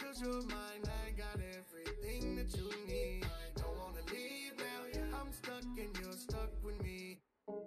'Cause you're mine, I got everything that you need. I don't wanna leave now, I'm stuck and you're stuck with me.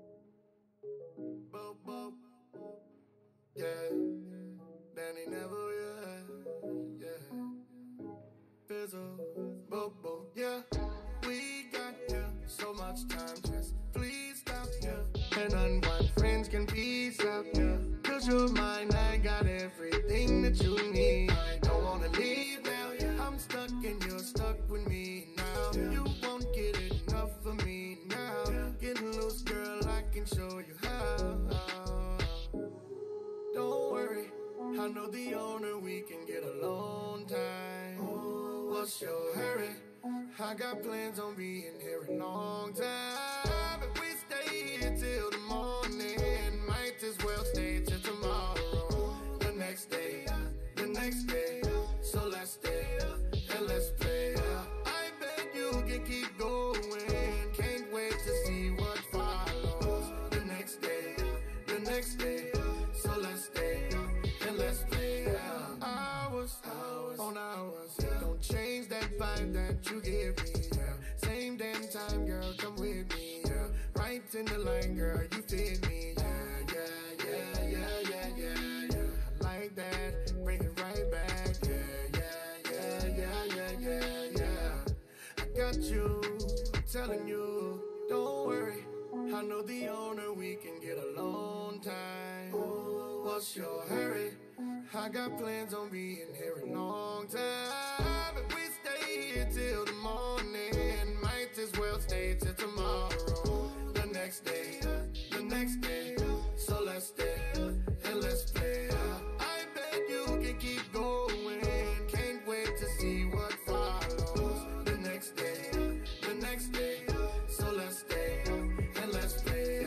Bo, bo, yeah. Danny Neville, yeah. Fizzle, bo, bo, yeah. We got so much time, just please stop, and unwind, friends can peace out, 'Cause you're mine, I got everything that you need. I don't wanna leave now, I'm stuck and you're stuck with me now. You won't get enough of me now. Getting loose, girl, I can show you how. Don't worry, I know the owner, we can get alone time. What's your hurry? I got plans on being here a long time. If we stay here till the morning, might as well stay till tomorrow. The next day, so let's stay and let's play. I bet you can keep going, can't wait to see what follows. The next day, so let's stay and let's play. Hours on hours, don't change that vibe that you give me. Same damn time, girl, come with me. Right in the line, girl, you fit me. Yeah. I like that, bring it right back. Yeah. I got you, I'm telling you, don't worry. I know the owner, we can get alone time. What's your hurry? I got plans on being here a long time. If we stay here till the morning, might as well stay till tomorrow. The next day, so let's stay and let's play. I bet you can keep going, can't wait to see what follows. The next day, so let's stay and let's play.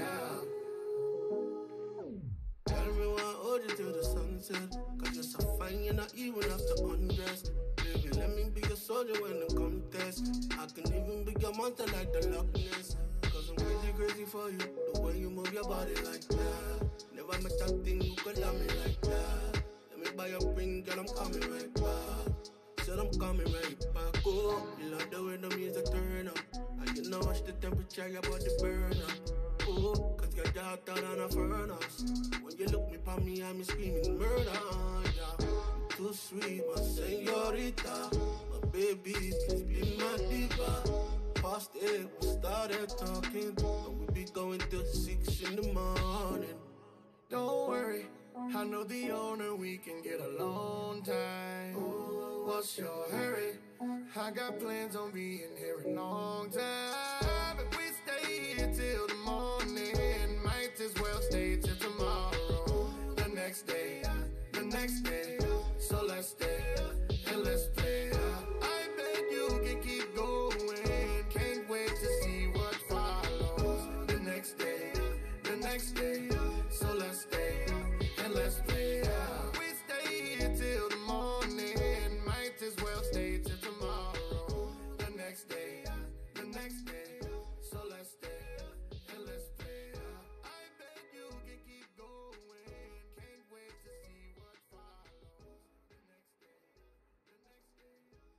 Everyone hold you till the sunset, 'cause you're so fine, you're not even have to undress. Baby, let me be your soldier when the contest. I can even be your monster like the Loch Ness. 'Cause I'm crazy for you, the way you move your body like that. Never met a thing you could love me like that. Let me buy your ring, girl, I'm coming right back. Said I'm coming right back. Oh, you love the way the music turn up, and you know watch the temperature, your body burn up. Oh, 'cause you're hotter than a furnace. When you look me pa me, I'm screaming murder, yeah. Too sweet, my señorita. My baby, please be my diva. Past 8, we started talking, and we be going till 6 in the morning. Don't worry, I know the owner, we can get alone time. What's your hurry? I got plans on being here a long time. If we stay here till the morning, might as well stay till tomorrow. The next day, so let's stay and let's play. I bet you can keep going, can't wait to see what follows. The next day, so let's stay and let's play. We stay here till the morning, might as well stay till tomorrow. The next day, so let's stay and let's play. I bet you can keep going, can't wait to see what follows. The next day, so let's stay.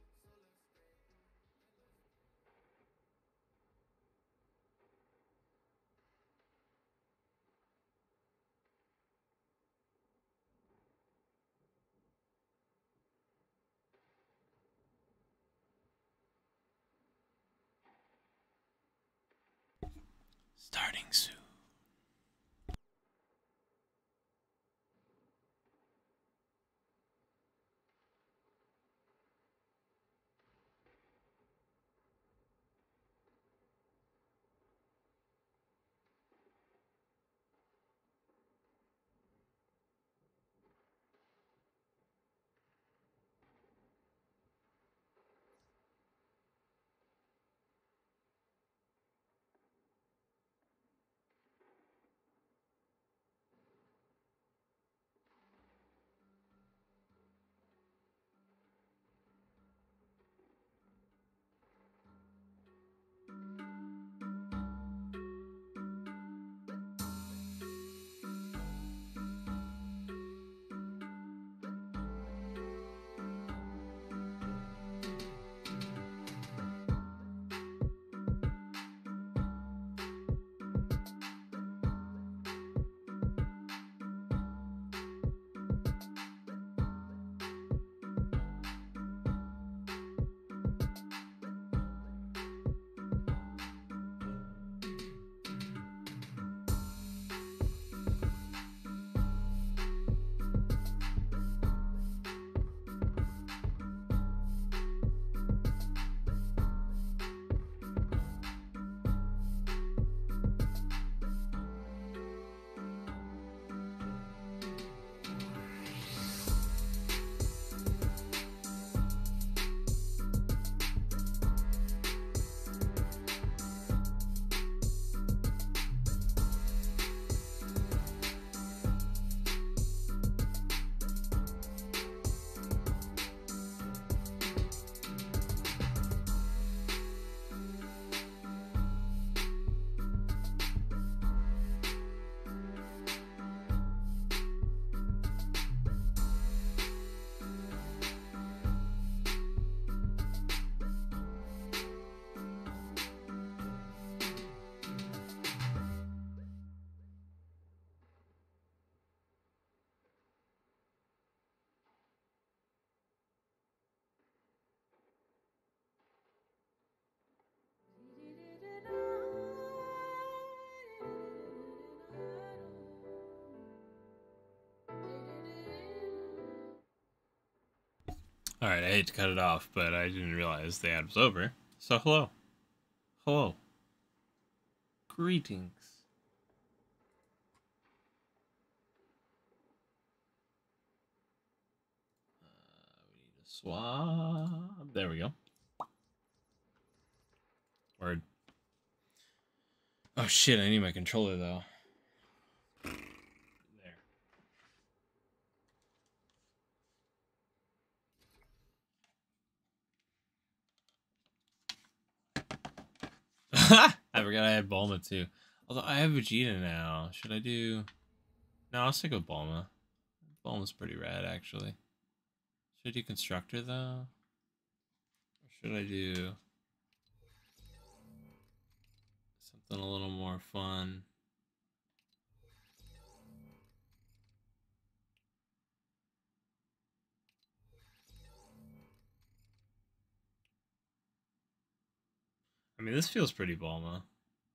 Starting soon. Alright, I hate to cut it off, but I didn't realize the ad was over. So hello. Hello. Greetings. We need to swap. There we go. Word. Oh shit, I need my controller though. I forgot I had Bulma too. Although I have Vegeta now. Should I do... No, I'll stick with Bulma. Bulma's pretty rad, actually. Should I do Constructor, though? Or should I do... something a little more fun? I mean, this feels pretty Bulma.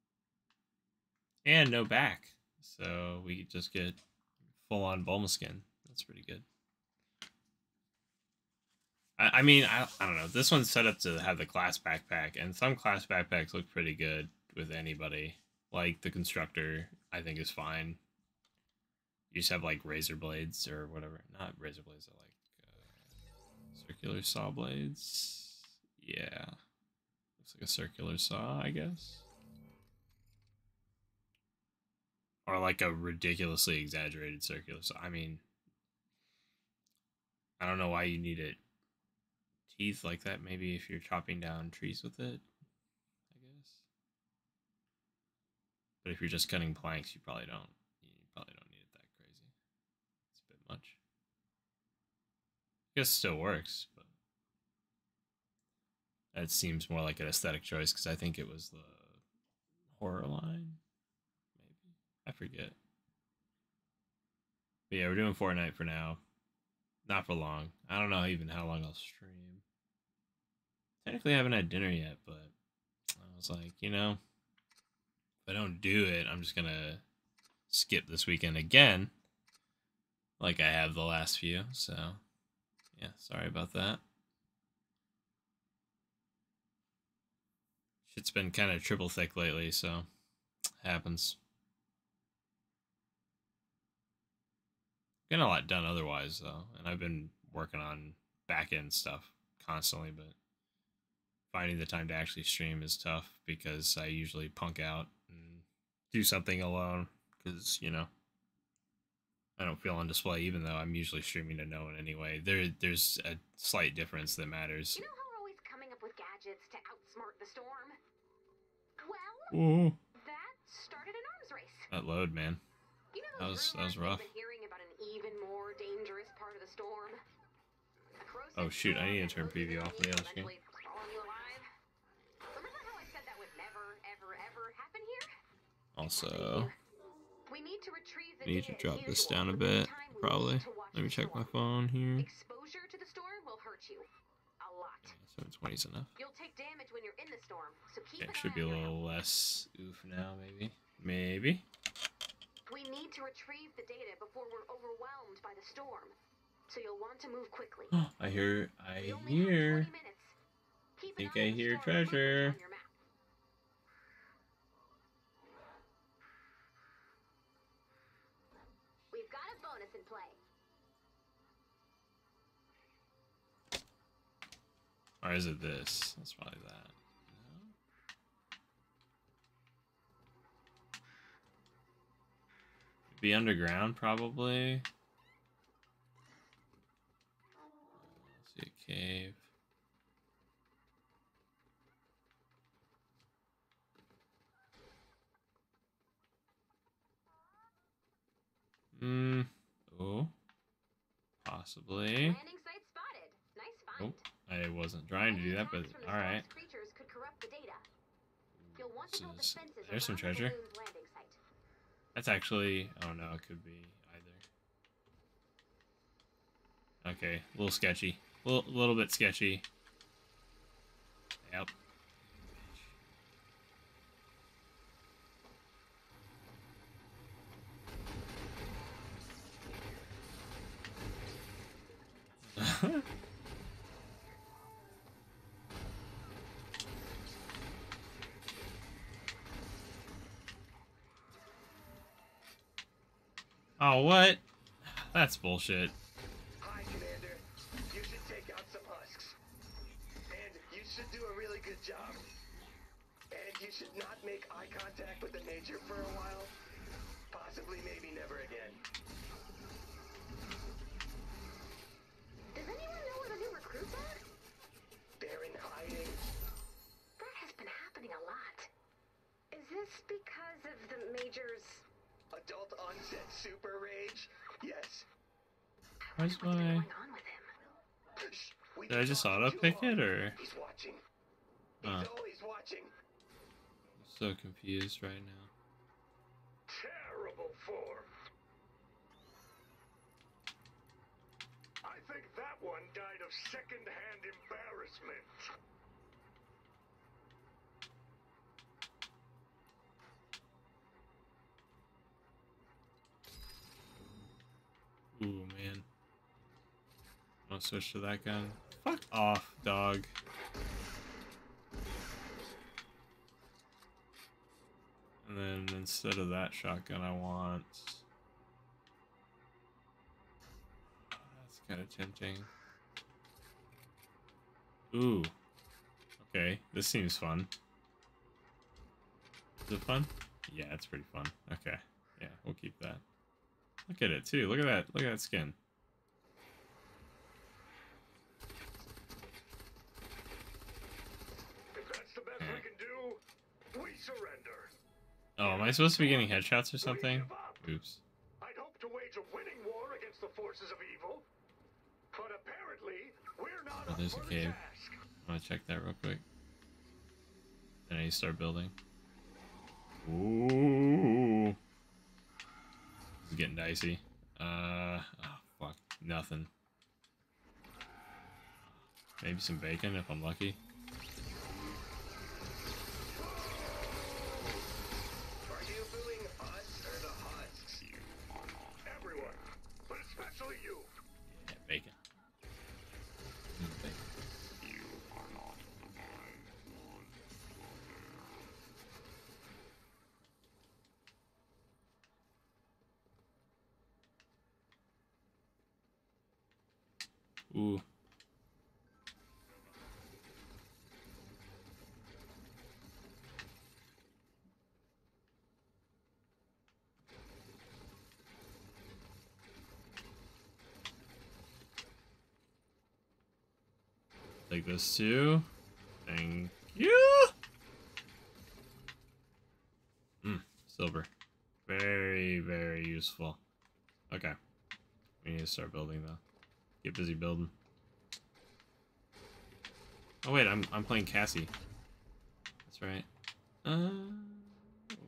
And no back. So we just get full-on Bulma skin. That's pretty good. I mean, I don't know. This one's set up to have the class backpack, and some class backpacks look pretty good with anybody. Like the Constructor, I think is fine. You just have like razor blades or whatever. Not razor blades, I like circular saw blades. Yeah. Looks like a circular saw, I guess. Or like a ridiculously exaggerated circular saw. I mean, I don't know why you need it. Teeth like that, maybe if you're chopping down trees with it, I guess. But if you're just cutting planks, you probably don't need it that crazy. It's a bit much. I guess it still works, but that seems more like an aesthetic choice because I think it was the horror line. Maybe. I forget. But yeah, we're doing Fortnite for now. Not for long. I don't know even how long I'll stream. Technically, I haven't had dinner yet, but I was like, you know, if I don't do it, I'm just going to skip this weekend again, like I have the last few. So, yeah, sorry about that. Shit's been kind of triple thick lately, so it happens. Getting a lot done otherwise, though, and I've been working on back-end stuff constantly, but finding the time to actually stream is tough because I usually punk out and do something alone because, you know, I don't feel on display even though I'm usually streaming to no one anyway. There's a slight difference that matters. You know how we're always coming up with gadgets to outsmart the storm? Well, that started an arms race. That load, man. You know That was rough. Been hearing about an even more dangerous part of the storm. Oh shoot, I need to turn preview off on the other screen. Also, I need to drop this down a bit, probably. Let me check my phone here. Exposure to the storm will hurt you a lot. 720 is enough. You'll take damage when you're in the storm, so keep Yeah, it should be a little less oof now, maybe. Maybe. We need to retrieve the data before we're overwhelmed by the storm. So you'll want to move quickly. I hear. Think I hear treasure. We've got a bonus in play. Or is it this? That's probably that. No? Be underground, probably. See a cave. Oh. Possibly. Landing site spotted. Nice find. Oh, I wasn't trying to do that, but alright. There's some treasure. That's actually... Oh no, it could be either. Okay, a little sketchy. A little bit sketchy. Yep. Oh, what? That's bullshit. Hi, Commander. You should take out some husks. And you should do a really good job. And you should not make eye contact with the Major for a while. Possibly, maybe never again. Does anyone know where the new recruits are? They're in hiding. That has been happening a lot. Is this because of the Major's... Adult onset super rage? Yes. Where's What's been my... going on with him? Shh, we Did I just talked too auto-pick long. it, or...? He's watching. Huh. He's always watching. I'm so confused right now. Terrible form. I think that one died of second-hand embarrassment. Ooh, man. I'll switch to that gun. Fuck off, dog. And then instead of that shotgun, I want... That's kind of tempting. Ooh. Okay, this seems fun. Is it fun? Yeah, it's pretty fun. Okay. Yeah, we'll keep that. Look at it, too. Look at that. Look at that skin. If that's the best we can do, we surrender. Oh, am I supposed to be getting headshots or something? Oops. I'd hope to wage a winning war against the forces of evil, but apparently we're not Oh, up there's for a the cave. task. I want to check that real quick. Then I need to start building. Ooh. This is getting dicey. Oh, fuck. Nothing. Maybe some bacon if I'm lucky. Are you booing us or the husks? Everyone, but especially you. Yeah, bacon. Bacon. Ooh. Take this too. Thank you. Silver. Very, very useful. Okay. We need to start building though. Get busy building. Oh wait, I'm playing Cassie. That's right. We'll go,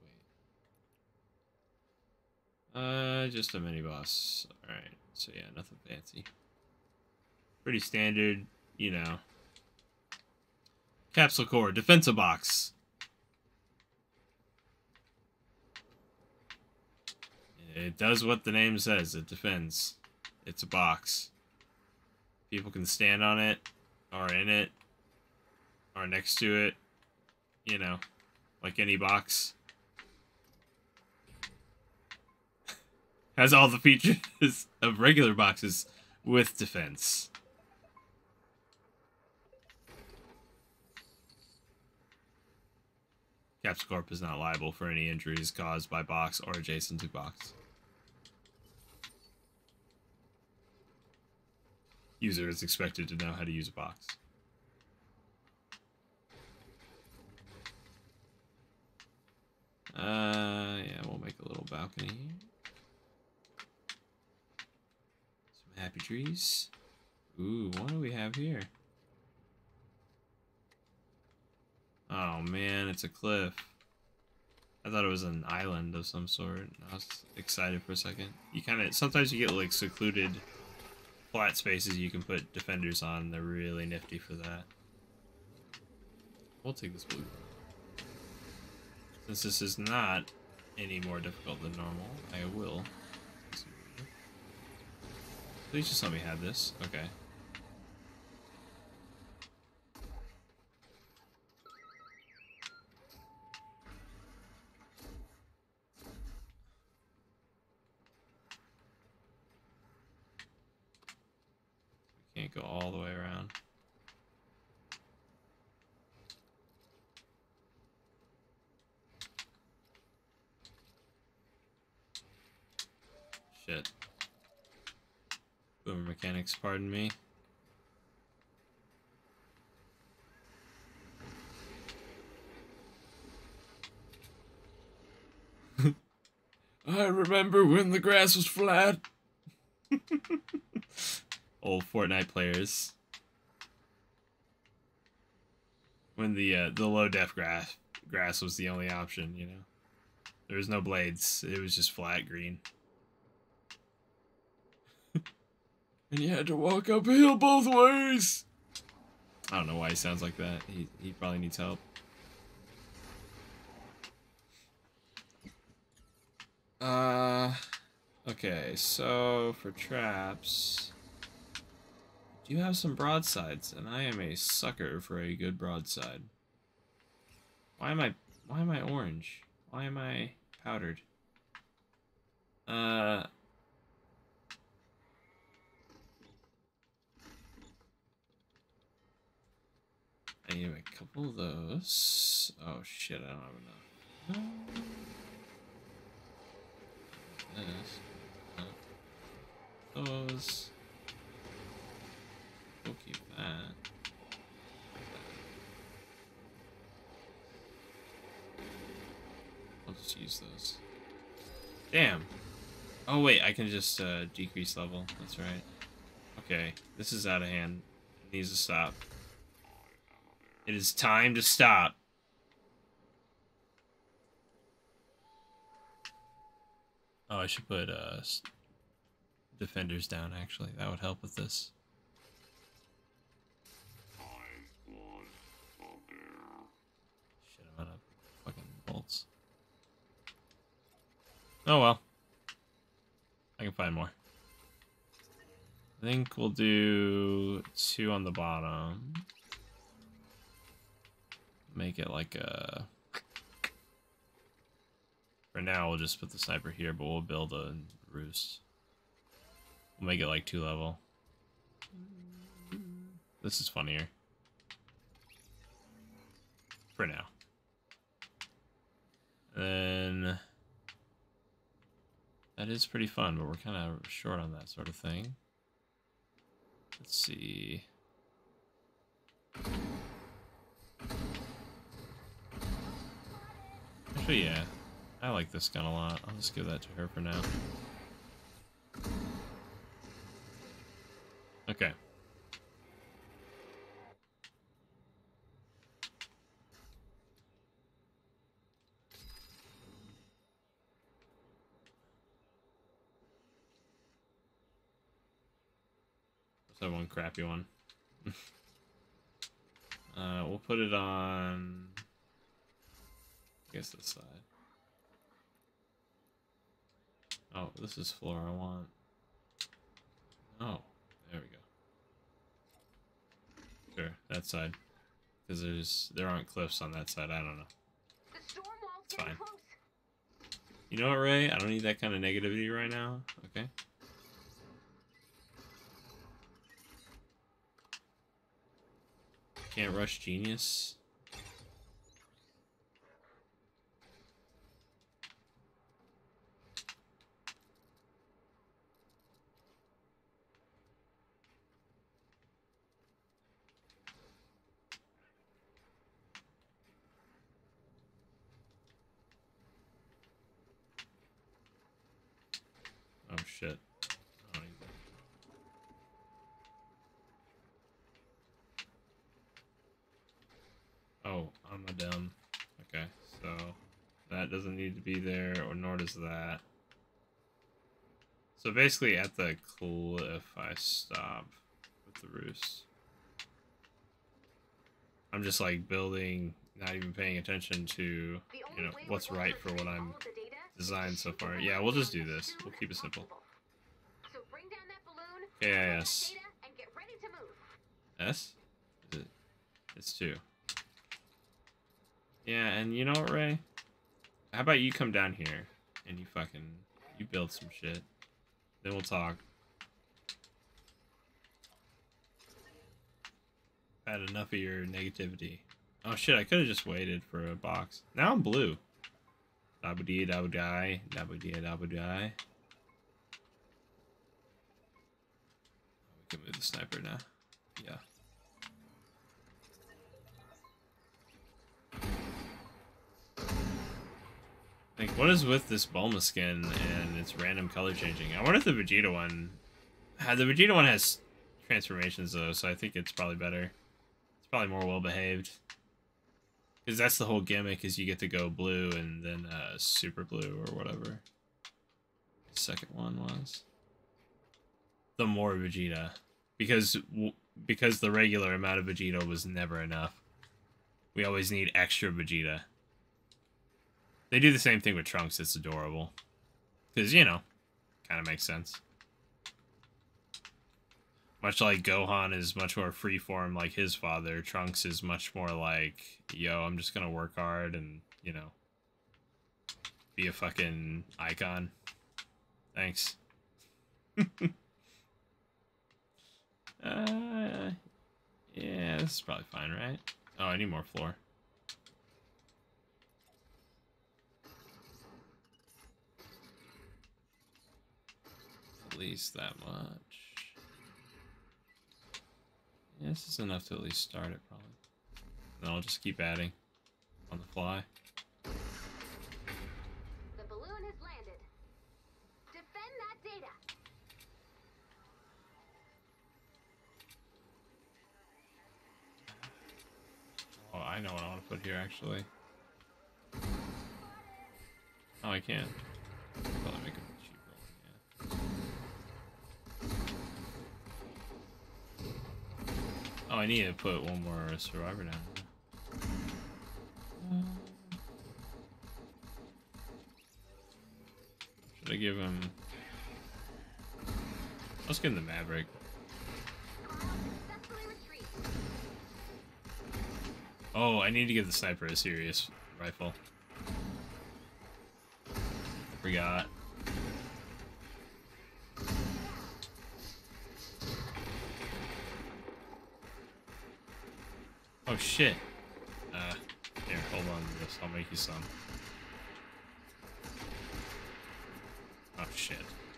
wait. Just a mini boss. Alright, so yeah, nothing fancy. Pretty standard, you know. Capsule core, defensive box. It does what the name says, it defends. It's a box. People can stand on it, or in it, or next to it, you know, like any box. Has all the features of regular boxes with defense. Capsule Corp is not liable for any injuries caused by box or adjacent to box. User is expected to know how to use a box. Yeah, we'll make a little balcony here. Some happy trees. Ooh, what do we have here? Oh man, it's a cliff. I thought it was an island of some sort. I was excited for a second. You kind of, sometimes you get like secluded flat spaces you can put defenders on. They're really nifty for that. We'll take this blue. Since this is not any more difficult than normal, I will. Please just let me have this. Okay. Can't go all the way around. Shit. Boomer mechanics, pardon me. I remember when the grass was flat. Old Fortnite players. When the low def grass was the only option, you know. There was no blades. It was just flat green. And you had to walk uphill both ways. I don't know why he sounds like that. He probably needs help. Okay, so for traps, do you have some broadsides? And I am a sucker for a good broadside. Why am I orange? Why am I powdered? I need a couple of those. Oh shit, I don't have enough. This. Those. We'll keep that. I'll just use those. Damn. Oh wait, I can just decrease level. That's right. Okay, this is out of hand. It needs to stop. It is time to stop. Oh, I should put defenders down, actually. That would help with this. Shit, I'm out of fucking bolts. Oh well. I can find more. I think we'll do 2 on the bottom. Make it like a... For now, we'll just put the sniper here, but we'll build a roost. We'll make it like 2 level. This is funnier. For now. Then... That is pretty fun, but we're kind of short on that sort of thing. Let's see... Actually, yeah. I like this gun a lot. I'll just give that to her for now. Okay. Let's have one crappy one. We'll put it on... I guess this side. Oh, this is floor I want. Oh, there we go. Sure, that side. Because there aren't cliffs on that side, I don't know. The storm wall's It's getting fine. close. You know what, Ray? I don't need that kind of negativity right now, okay? Can't rush genius. Oh shit. I don't need that. Oh, I'm a dumb. Okay, so that doesn't need to be there, or nor does that. So basically at the cliff I stop with the roost. I'm just like building, not even paying attention to, you know, what's right for what I'm designed so far. Yeah, we'll just do this. We'll keep it simple. So bring down that balloon, KIS. and get ready to move. S? Is it? It's 2. Yeah, and you know what, Ray? How about you come down here and you build some shit. Then we'll talk. Had enough of your negativity. Oh shit, I could have just waited for a box. Now I'm blue. Dabba-dee, dabba-die, dabba-dee, dabba-die. We can move the sniper now. Yeah. Like, what is with this Bulma skin and its random color changing? I wonder if the Vegeta one... The Vegeta one has transformations, though, so I think it's probably better. It's probably more well-behaved. Because that's the whole gimmick, is you get to go blue and then super blue or whatever. The second one was. The more Vegeta. Because the regular amount of Vegeta was never enough. We always need extra Vegeta. They do the same thing with Trunks. It's adorable. Because, you know, kind of makes sense. Much like Gohan is much more freeform like his father, Trunks is much more like, yo, I'm just gonna work hard and, you know, be a fucking icon. Thanks. Yeah, this is probably fine, right? Oh, I need more floor. At least that much. Yeah, this is enough to at least start it, probably. Then I'll just keep adding on the fly. The balloon has landed. Defend that data. Oh, I know what I want to put here, actually. Oh, I can. Probably make a cheaper one, yeah. Oh, I need to put one more survivor down. Should I give him... Let's give him the Maverick. Oh, I need to give the sniper a serious rifle. Forgot. Oh shit. Here, hold on to this. I'll make you some. Oh shit.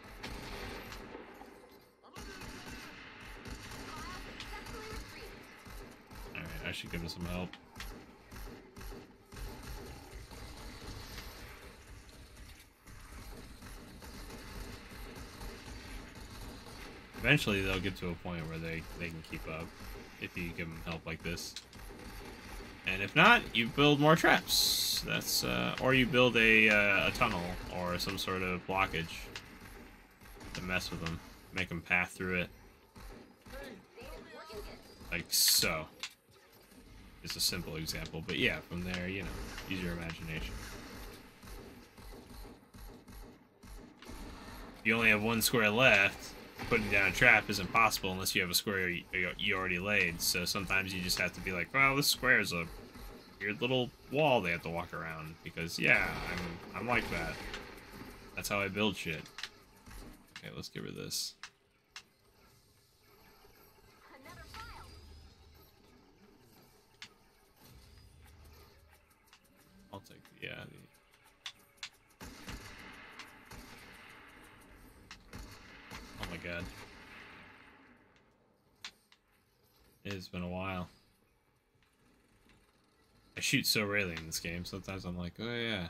Alright, I should give him some help. Eventually they'll get to a point where they can keep up if you give them help like this. And if not, you build more traps. That's or you build a tunnel or some sort of blockage to mess with them, make them path through it, like so. It's a simple example, but yeah, from there, you know, use your imagination. If you only have one square left, putting down a trap isn't possible unless you have a square you already laid. So sometimes you just have to be like, well, this square is a weird little wall they have to walk around. Because, yeah, I'm like that. That's how I build shit. Okay, let's get rid of this. I'll take the, yeah, oh my god. It's been a while. I shoot so rarely in this game, sometimes I'm like, oh yeah.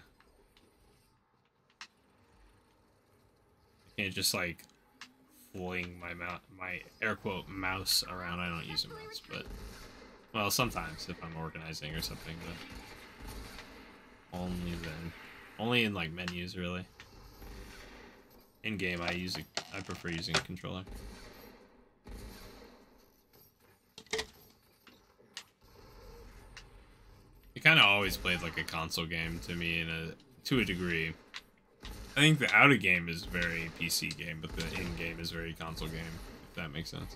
I can't just like fling my air quote mouse around. I don't use a mouse, but well, sometimes if I'm organizing or something, but only then. Only in like menus, really. In game, I prefer using a controller. It kind of always played like a console game to me to a degree. I think the out of game is very PC game, but the in game is very console game. If that makes sense.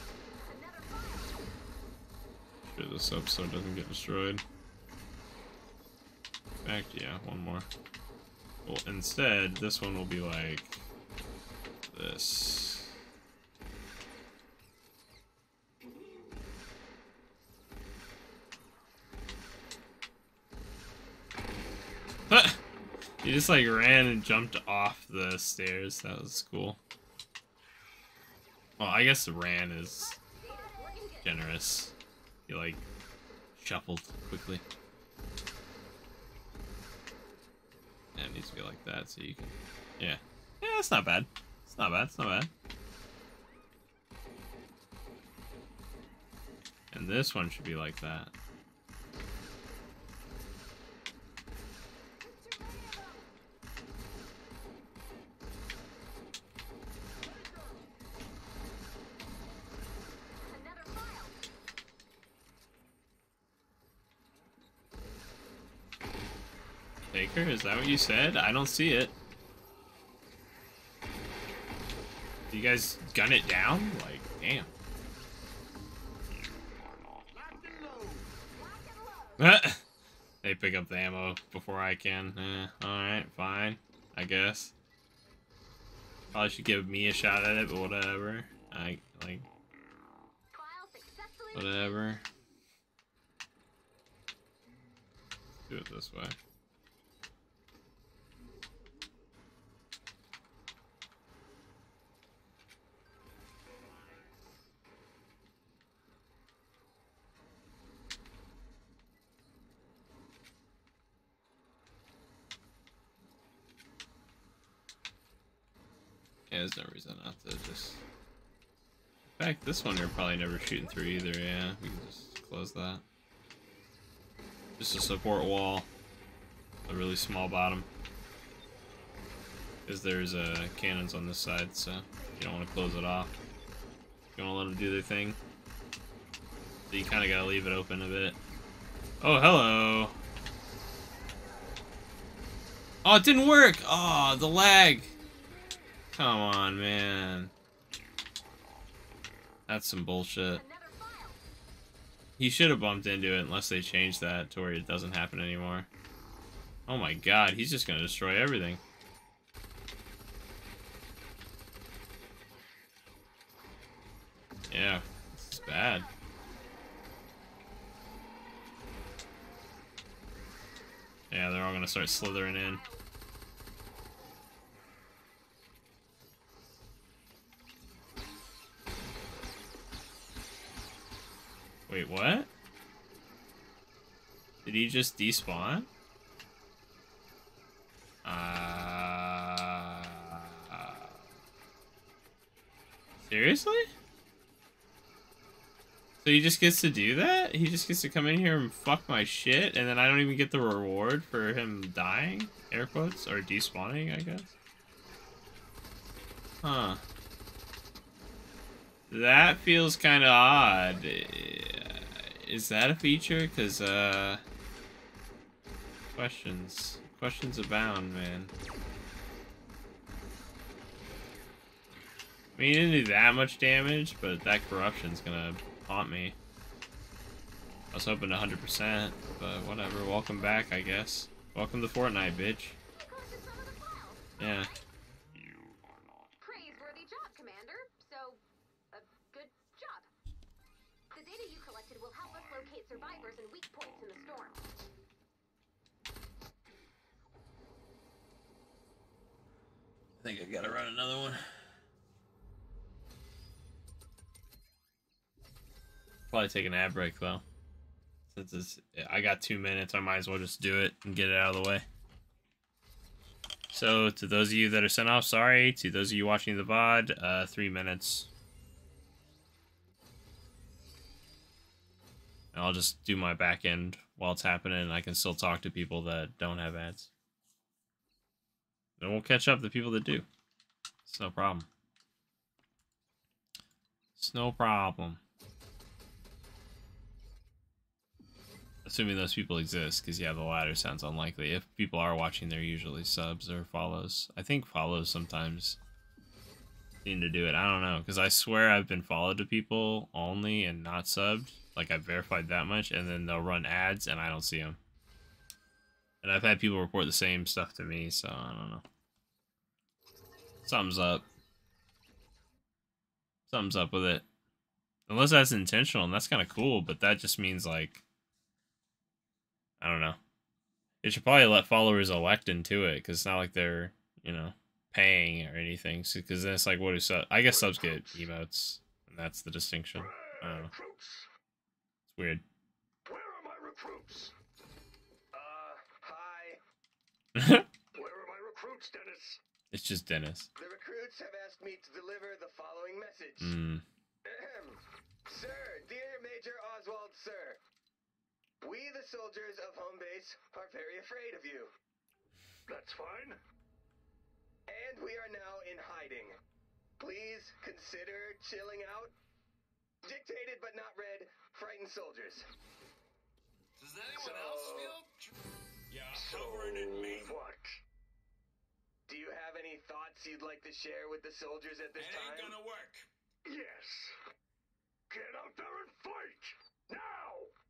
Sure, this episode doesn't get destroyed. In fact, yeah, one more. Well, instead, this one will be like this. He just like ran and jumped off the stairs. That was cool. Well, I guess ran is generous. He like shuffled quickly. Yeah, it needs to be like that so you can. Yeah. Yeah, that's not bad. It's not bad. It's not bad. And this one should be like that. Taker, is that what you said? I don't see it. Do you guys gun it down? Like, damn. They pick up the ammo before I can. Alright, fine. I guess. Probably should give me a shot at it, but whatever. Whatever. Do it this way. Yeah, there's no reason not to just... In fact, this one you're probably never shooting through either, yeah. We can just close that. Just a support wall. A really small bottom. Because there's cannons on this side, so you don't want to close it off. You want to let them do their thing. So you kind of gotta leave it open a bit. Oh, hello! Oh, it didn't work! Oh, the lag! Come on, man. That's some bullshit. He should have bumped into it unless they changed that to where it doesn't happen anymore. Oh my god, he's just gonna destroy everything. Yeah, it's bad. Yeah, they're all gonna start slithering in. Wait, what? Did he just despawn? Seriously? So he just gets to do that? He just gets to come in here and fuck my shit, and then I don't even get the reward for him dying? Air quotes? Or despawning, I guess? Huh. That feels kind of odd. Is that a feature? Because, questions. Questions abound, man. I mean, he didn't do that much damage, but that corruption's gonna haunt me. I was hoping 100%, but whatever. Welcome back, I guess. Welcome to Fortnite, bitch. Yeah. Praiseworthy job, Commander. So, good job. The data you collected will help us locate survivors and weak points in the storm. I think I gotta run another one. Probably take an ad break though. Since I got 2 minutes, I might as well just do it and get it out of the way. So to those of you that are sent off, sorry. To those of you watching the VOD, 3 minutes. And I'll just do my back end while it's happening, and I can still talk to people that don't have ads. Then we'll catch up to the people that do. It's no problem. It's no problem. Assuming those people exist, because yeah, the latter sounds unlikely. If people are watching, they're usually subs or follows. I think follows sometimes seem to do it. I don't know, because I swear I've been followed to people only and not subbed. Like, I've verified that much, and then they'll run ads, and I don't see them. And I've had people report the same stuff to me, so I don't know. Something's up. Something's up with it. Unless that's intentional, and that's kind of cool, but that just means, like, I don't know. They should probably let followers elect into it, because it's not like they're, you know, paying or anything. Because then it's like, what do subs? I guess subs get emotes, and that's the distinction. I don't know. Recruits. It's weird. Where are my recruits? Hi. Where are my recruits, Dennis? It's just Dennis. The recruits have asked me to deliver the following message. Hmm. Sir, dear Major Oswald, sir. We, the soldiers of home base, are very afraid of you. That's fine. And we are now in hiding. Please consider chilling out. Dictated but not read, frightened soldiers. Does anyone else feel? Yeah, So, covering in me. what? Do you have any thoughts you'd like to share with the soldiers at this It time? ain't gonna work. Yes. Get out there and fight! Now!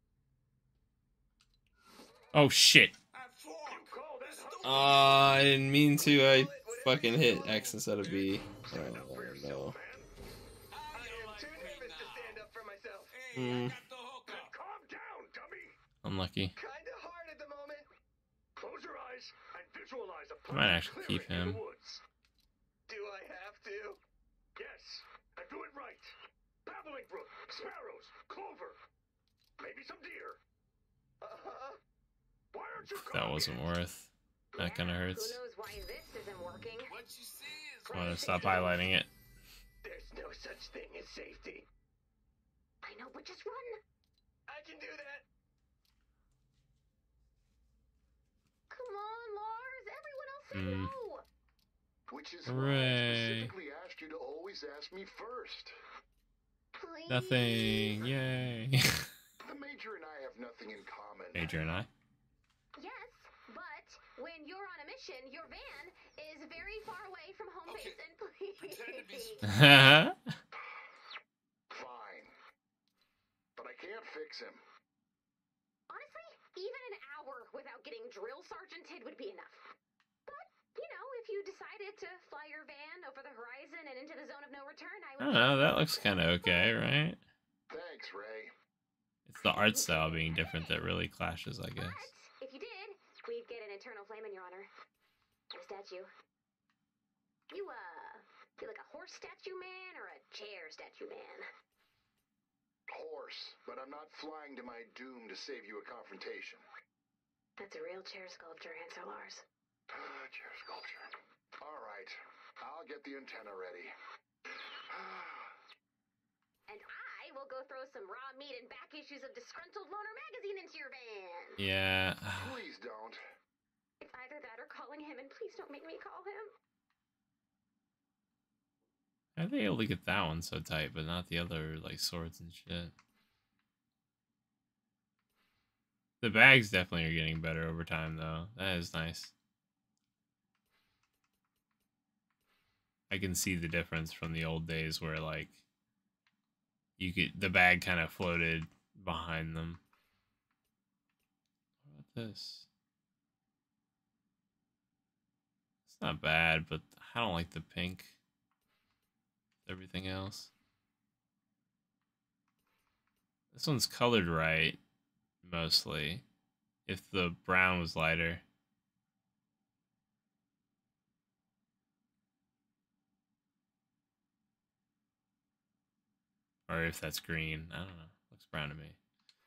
Oh shit. At four. You call that Stupid. I didn't mean to. I fucking hit X instead of B. Stand up for Oh yourself, no. man. How I you am like too me nervous to now? stand up for myself. Hey, Mm. I got the hookup. Calm down, dummy. Unlucky. Kinda hard at the moment. Close your eyes and visualize a I might actually keep clearing in him. the woods. Do I have to? Yes, and do it right. Babbling brook, sparrows, clover, maybe some deer. Uh-huh. Why aren't you That calling wasn't yet? worth. That kind of hurts. Who knows why this isn't working? What you see is I want to stop highlighting it. There's no such thing as safety. I know, but just run. I can do that. Come on, Lars. Everyone else said Mm. no. Which is Hooray. why I specifically asked you to always ask me first. Please. Nothing. Yay. The Major and I have nothing in common. Major and I. Yes, but when you're on a mission, your van is very far away from home Okay, base, and please. pretend to be Fine. But I can't fix him. Honestly, even an hour without getting drill sergeanted would be enough. But, you know, if you decided to fly your van over the horizon and into the zone of no return, I I would... don't know. That looks kind of okay, right? Thanks, Ray. It's the art style being different that really clashes, I guess. But, if you did, we'd get an eternal flame in your honor. And a statue. You like a horse statue man or a chair statue man? Horse, but I'm not flying to my doom to save you a confrontation. That's a real chair sculpture answer, Lars. Chair sculpture. All right, I'll get the antenna ready. And I will go throw some raw meat and back issues of Disgruntled Loner magazine into your van. Yeah. Please don't. It's either that or calling him, and please don't make me call him. How are they able to get that one so tight, but not the other, like, swords and shit? The bags definitely are getting better over time, though. That is nice. I can see the difference from the old days where, like, the bag kind of floated behind them. What about this? It's not bad, but I don't like the pink. Everything else. This one's colored right, mostly. If the brown was lighter. Or if that's green. I don't know. Looks brown to me.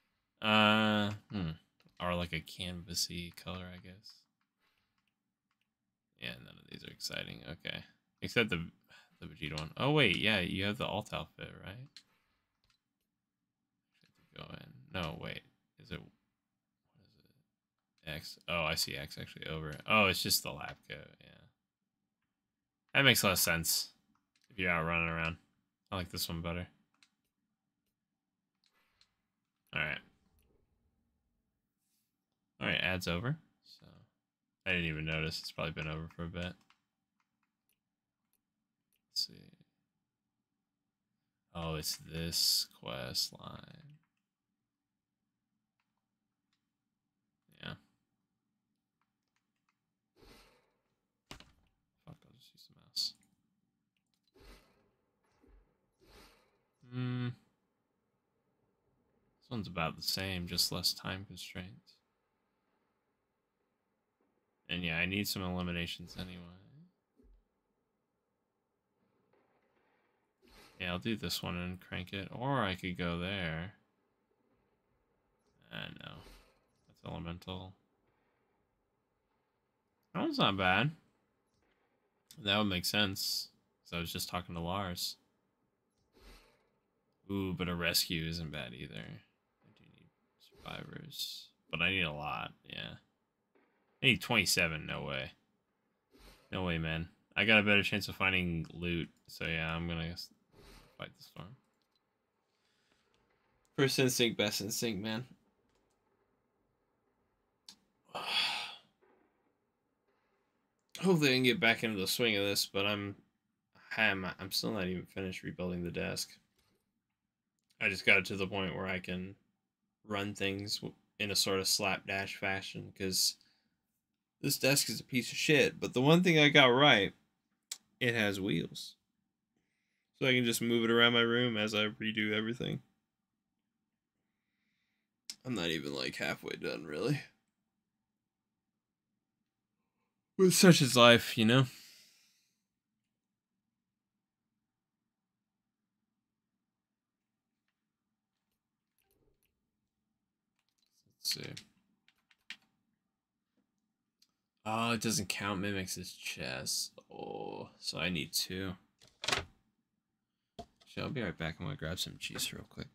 Or like a canvasy color, I guess. Yeah, none of these are exciting. Okay. Except the Vegeta one. Oh, wait. Yeah, you have the alt outfit, right? Go in. No, wait. Is it... What is it? X. Oh, I see X actually over it. Oh, it's just the lab coat. Yeah. That makes less sense if you're out running around. I like this one better. Alright. Alright, ad's over. So I didn't even notice. It's probably been over for a bit. Let's see. Oh, it's this quest line. Yeah. Fuck, I'll just use the mouse. This one's about the same, just less time constraints. And yeah, I need some eliminations anyway. Yeah, I'll do this one and crank it. Or I could go there. No. That's elemental. That one's not bad. That would make sense. So I was just talking to Lars. Ooh, but a rescue isn't bad either. I do need survivors. But I need a lot, yeah. I need 27, no way. No way, man. I got a better chance of finding loot. So yeah, I'm gonna fight the storm. First instinct, best instinct, man. Hopefully I can get back into the swing of this, but I'm still not even finished rebuilding the desk. I just got it to the point where I can run things in a sort of slapdash fashion, because this desk is a piece of shit. But the one thing I got right, it has wheels. So I can just move it around my room as I redo everything. I'm not even like halfway done, really. But such is life, you know? Let's see. Oh, it doesn't count mimics as chess. Oh, so I need 2. I'll be right back. I'm gonna grab some cheese real quick.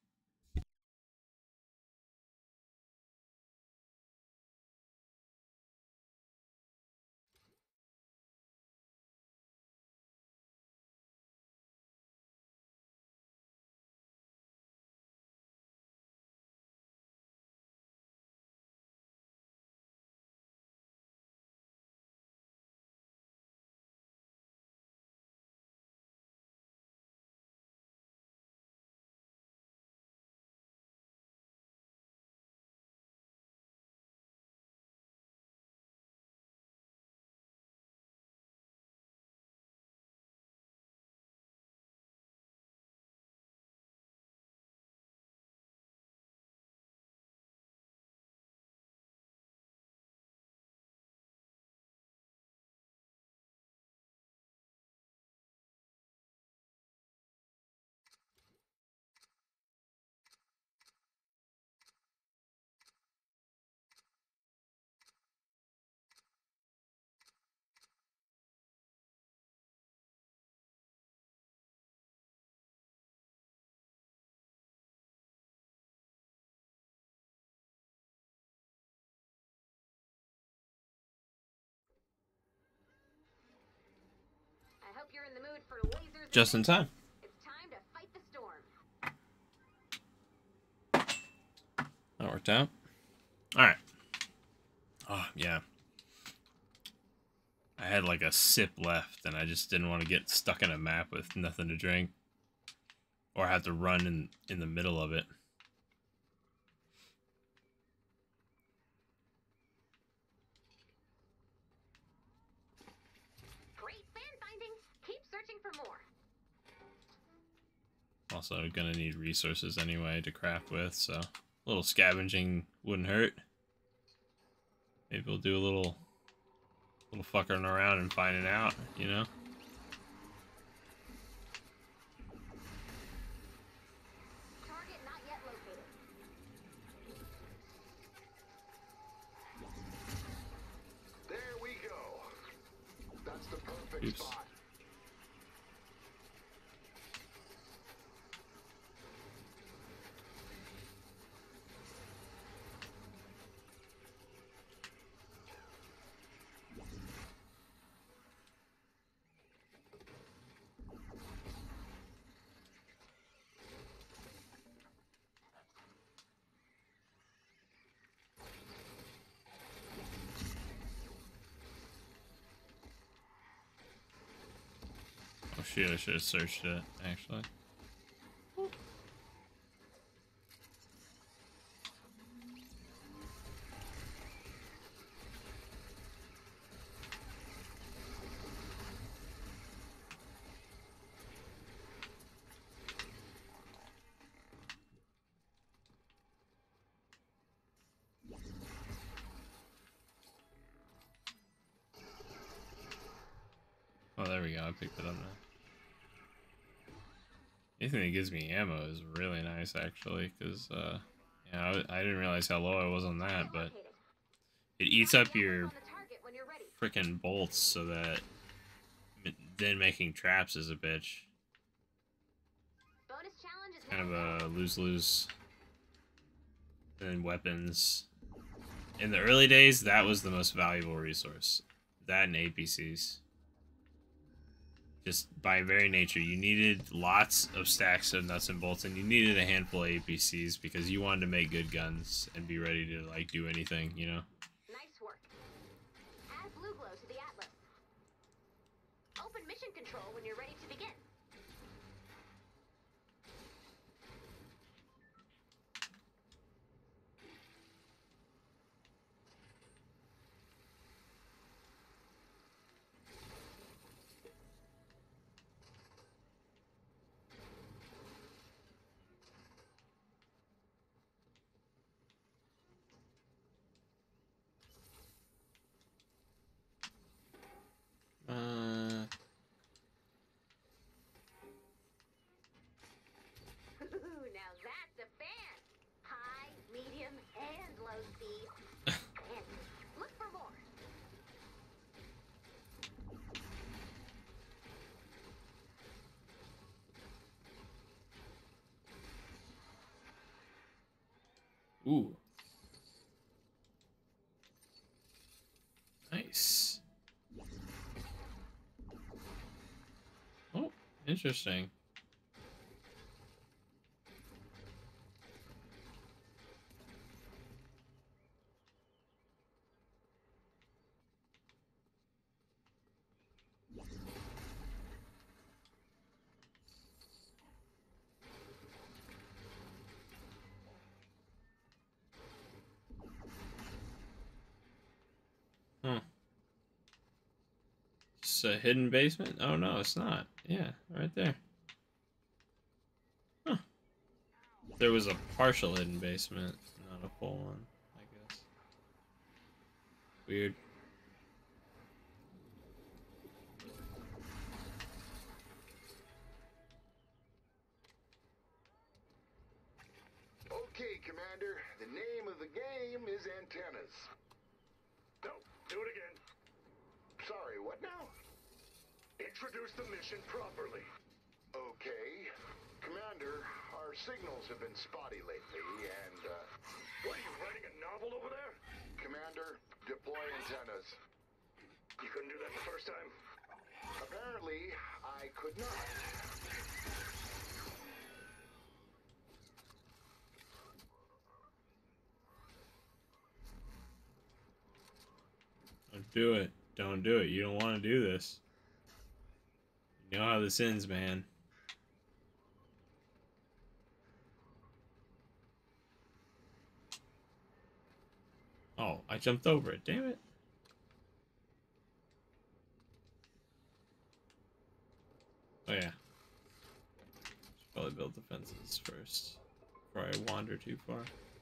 I hope you're in the mood for lasers. Just in time. It's time to fight the storm. That worked out. Alright. Oh, yeah. I had like a sip left, and I just didn't want to get stuck in a map with nothing to drink. Or have to run in the middle of it. Great fan finding. Keep searching for more. Also gonna need resources anyway to craft with, so a little scavenging wouldn't hurt. Maybe we'll do a little fucking around and finding out, you know? Target not yet located. There we go. That's the perfect Oops. spot. Oh shit, I should have searched it, actually. Oh, there we go. I picked it up now. Anything that gives me ammo is really nice, actually, because, yeah, I didn't realize how low I was on that, but it eats up your frickin' bolts so that then making traps is a bitch. Kind of a lose-lose. And then weapons. In the early days, that was the most valuable resource. That and APCs. Just by very nature, you needed lots of stacks of nuts and bolts, and you needed a handful of APCs because you wanted to make good guns and be ready to, like, do anything, you know? Nice work. Add blue glow to the Atlas. Open mission control when you're ready to begin. Ooh, now that's a fan. High, medium, and low speed. And look for more. Ooh. Nice. Oh, interesting. Huh. It's a hidden basement? Oh no, it's not. Yeah, right there. Huh. There was a partial hidden basement, not a full one, I guess. Weird. Okay, Commander. The name of the game is Antennas. No, do it again. Sorry, what now? Introduce the mission properly. Okay. Commander, our signals have been spotty lately, and, What, are you writing a novel over there? Commander, deploy antennas. You couldn't do that the first time? Apparently, I could not. Don't do it. Don't do it. You don't want to do this. You know how this ends, man. Oh, I jumped over it. Damn it. Oh, yeah. Should probably build the fences first before I wander too far.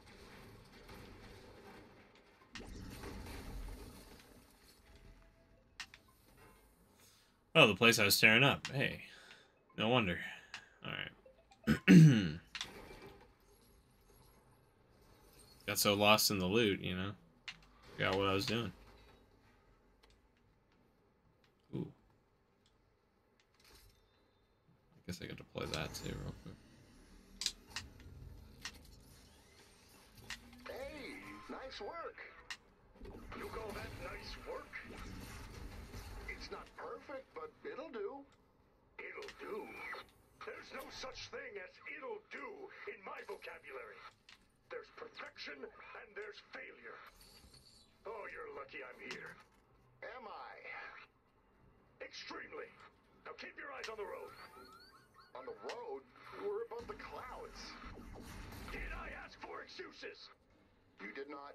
Oh, the place I was tearing up. Hey, no wonder. Alright. Got so lost in the loot, you know? Forgot what I was doing. Ooh. I guess I could deploy that too, real quick. Hey, nice work. You call that nice work? It's not perfect, but it'll do. It'll do. There's no such thing as it'll do in my vocabulary. There's perfection and there's failure. Oh, you're lucky I'm here. Am I? Extremely. Now keep your eyes on the road. On the road? We're above the clouds. Did I ask for excuses? You did not.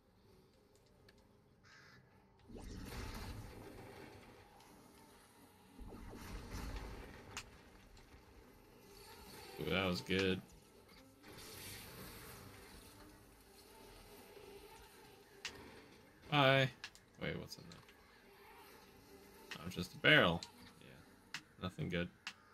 Ooh, that was good. Bye. Wait, what's in there? Oh, just a barrel. Nothing good.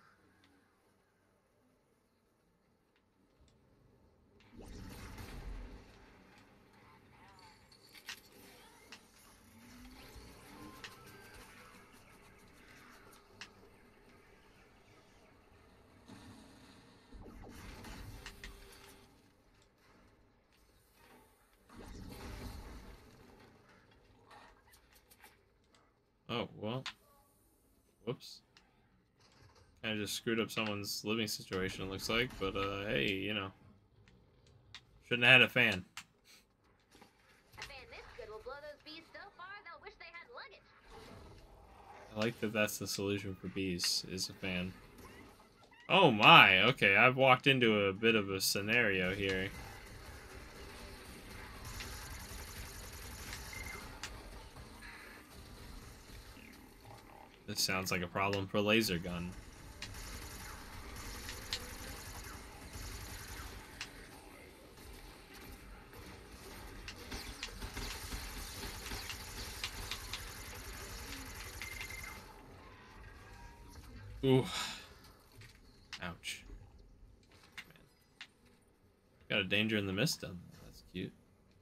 Oh, well. Whoops. Kind of just screwed up someone's living situation, it looks like. But, hey, you know. Shouldn't have had a fan. A fan this good will blow those bees so far they'll wish they had luggage. I like that that's the solution for bees, is a fan. Oh my, okay, I've walked into a bit of a scenario here. This sounds like a problem for laser gun. Ooh. Ouch. Man. Got a danger in the mist done. That's cute.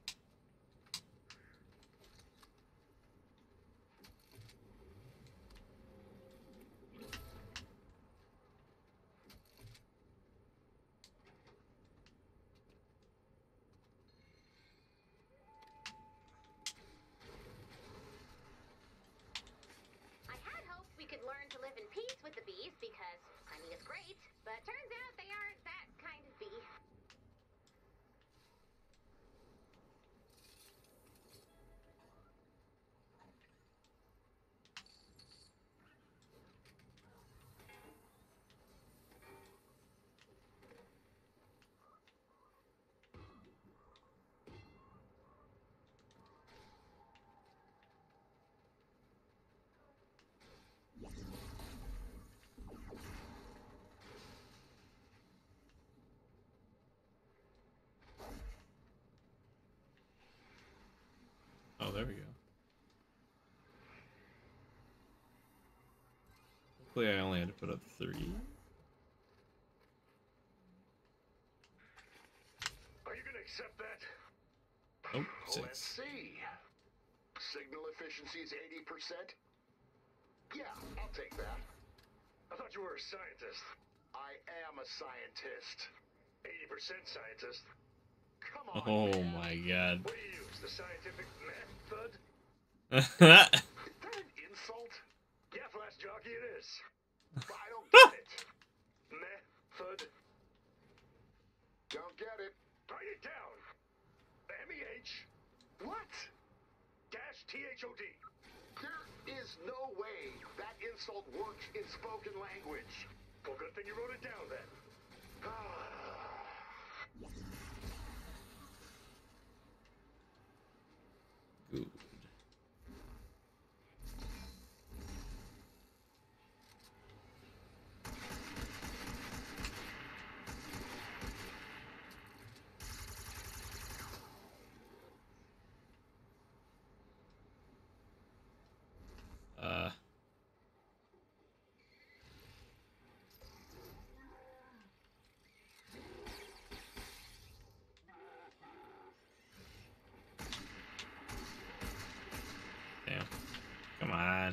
I had hoped we could learn to live in peace with the bees because honey is great, but turns out they aren't that kind of bee. Oh, there we go. Hopefully I only had to put up 3. Are you gonna accept that? Oh, Let's 6. see. Signal efficiency is 80%? Yeah, I'll take that. I thought you were a scientist. I am a scientist. 80% scientist. Come on. Oh man. my god. What do you use? The scientific method? Is that an insult? Yeah, Flash Jockey, it is. I don't get it. Method. Don't get it. Write it down. M-E-H What? dash T-H-O-D. There is no way that insult works in spoken language. Well, good thing you wrote it down then. Good. Damn. Come on.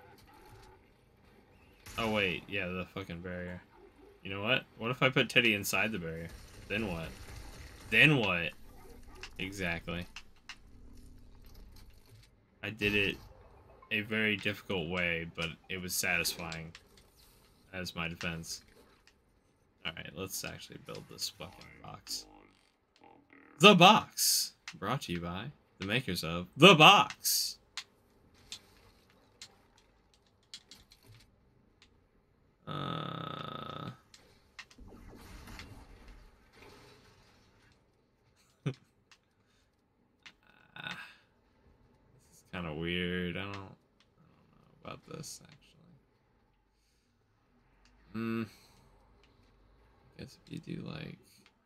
Oh wait, yeah, the fucking barrier. You know what? What if I put Teddy inside the barrier? Then what? Then what? Exactly. I did it a very difficult way, but it was satisfying as my defense. Alright, let's actually build this fucking box. The box! Brought to you by the makers of The Box! This is kind of weird. I don't know about this, actually. I guess if you do, like...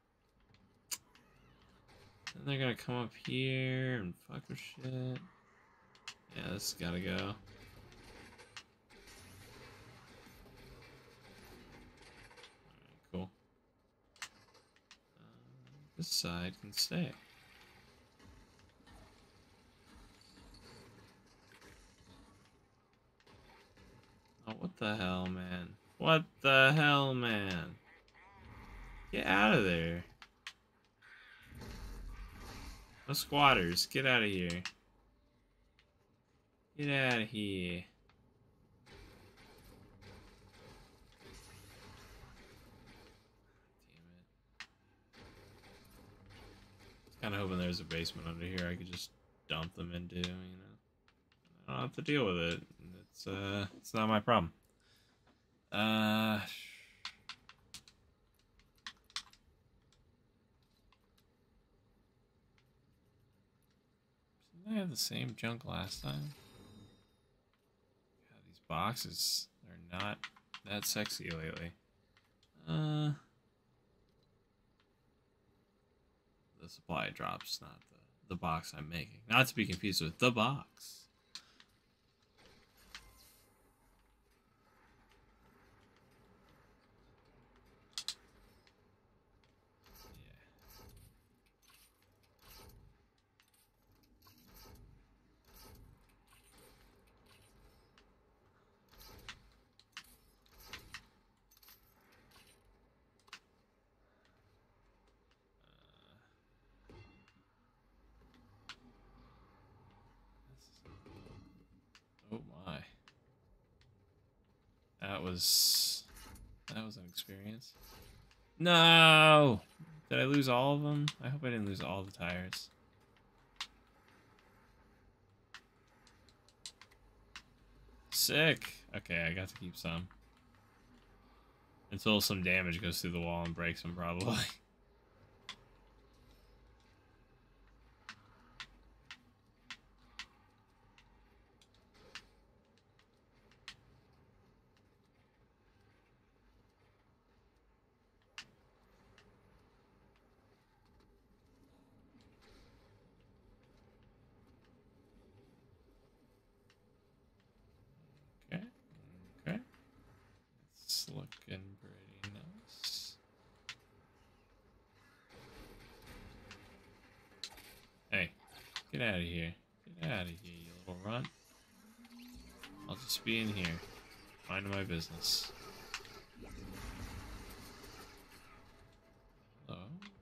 Then they're gonna come up here and fuck with shit. Yeah, this has gotta go. This side can stay. Oh, what the hell, man? What the hell, man? Get out of there. No squatters. Get out of here. Get out of here. Kind of hoping there's a basement under here I could just dump them into, you know. I don't have to deal with it. It's not my problem. I have the same junk last time. God, these boxes are not that sexy lately. The supply drops, not the box I'm making. Not to be confused with the box. Oh my. That was an experience. No! Did I lose all of them? I hope I didn't lose all the tires. Sick! Okay, I got to keep some. Until some damage goes through the wall and breaks them, probably. Okay, okay. It's looking pretty nice. Hey, get out of here. Get out of here, you little runt. I'll just be in here, minding my business. Hello?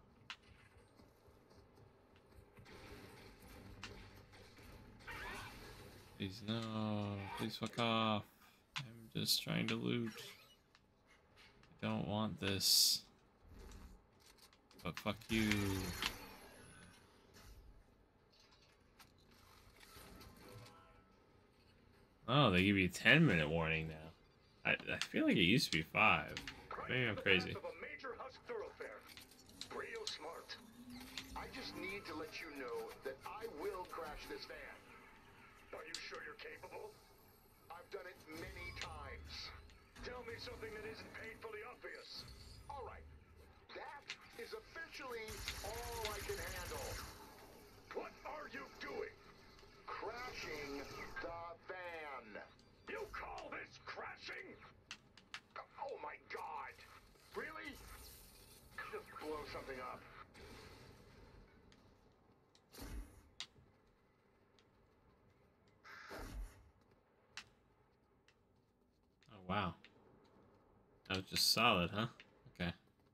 Please, no. Please fuck off. I'm just trying to loot. I don't want this. But fuck you. Oh, they give you a 10-minute warning now. I feel like it used to be 5. Maybe I'm crazy. Of a major husk thoroughfare. Real smart. I just need to let you know that I will crash this van. Are you sure you're capable? I've done it many times. Tell me something that isn't painfully obvious. All right. That is officially all I can handle. What are you doing? Crashing the van. You call this crashing? Oh my god. Really? Just blow something up. Oh, wow. That was just solid, huh? Okay.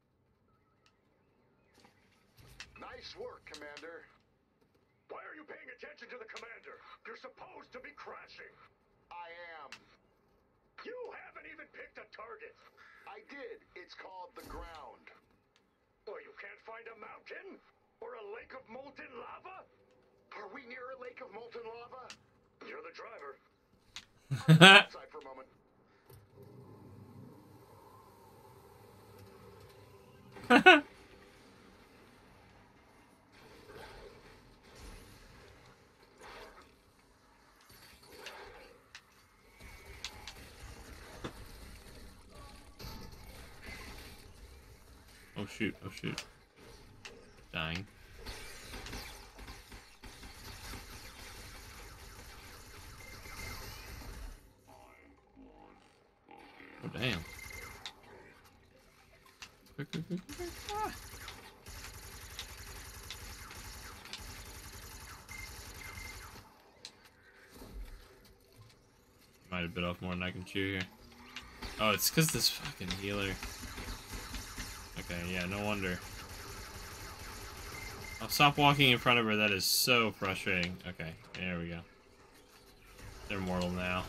Nice work, Commander. Why are you paying attention to the commander? You're supposed to be crashing. I am. You haven't even picked a target. I did. It's called the ground. Or you can't find a mountain? Or a lake of molten lava? Are we near a lake of molten lava? You're the driver. Outside for a moment. Oh shoot, oh shoot. Dying. Oh damn. Quick, quick, quick, quick. Ah. Might have bit off more than I can chew here. Oh, it's because this fucking healer. Okay, yeah, no wonder. I'll stop walking in front of her. That is so frustrating. Okay, there we go. They're mortal now.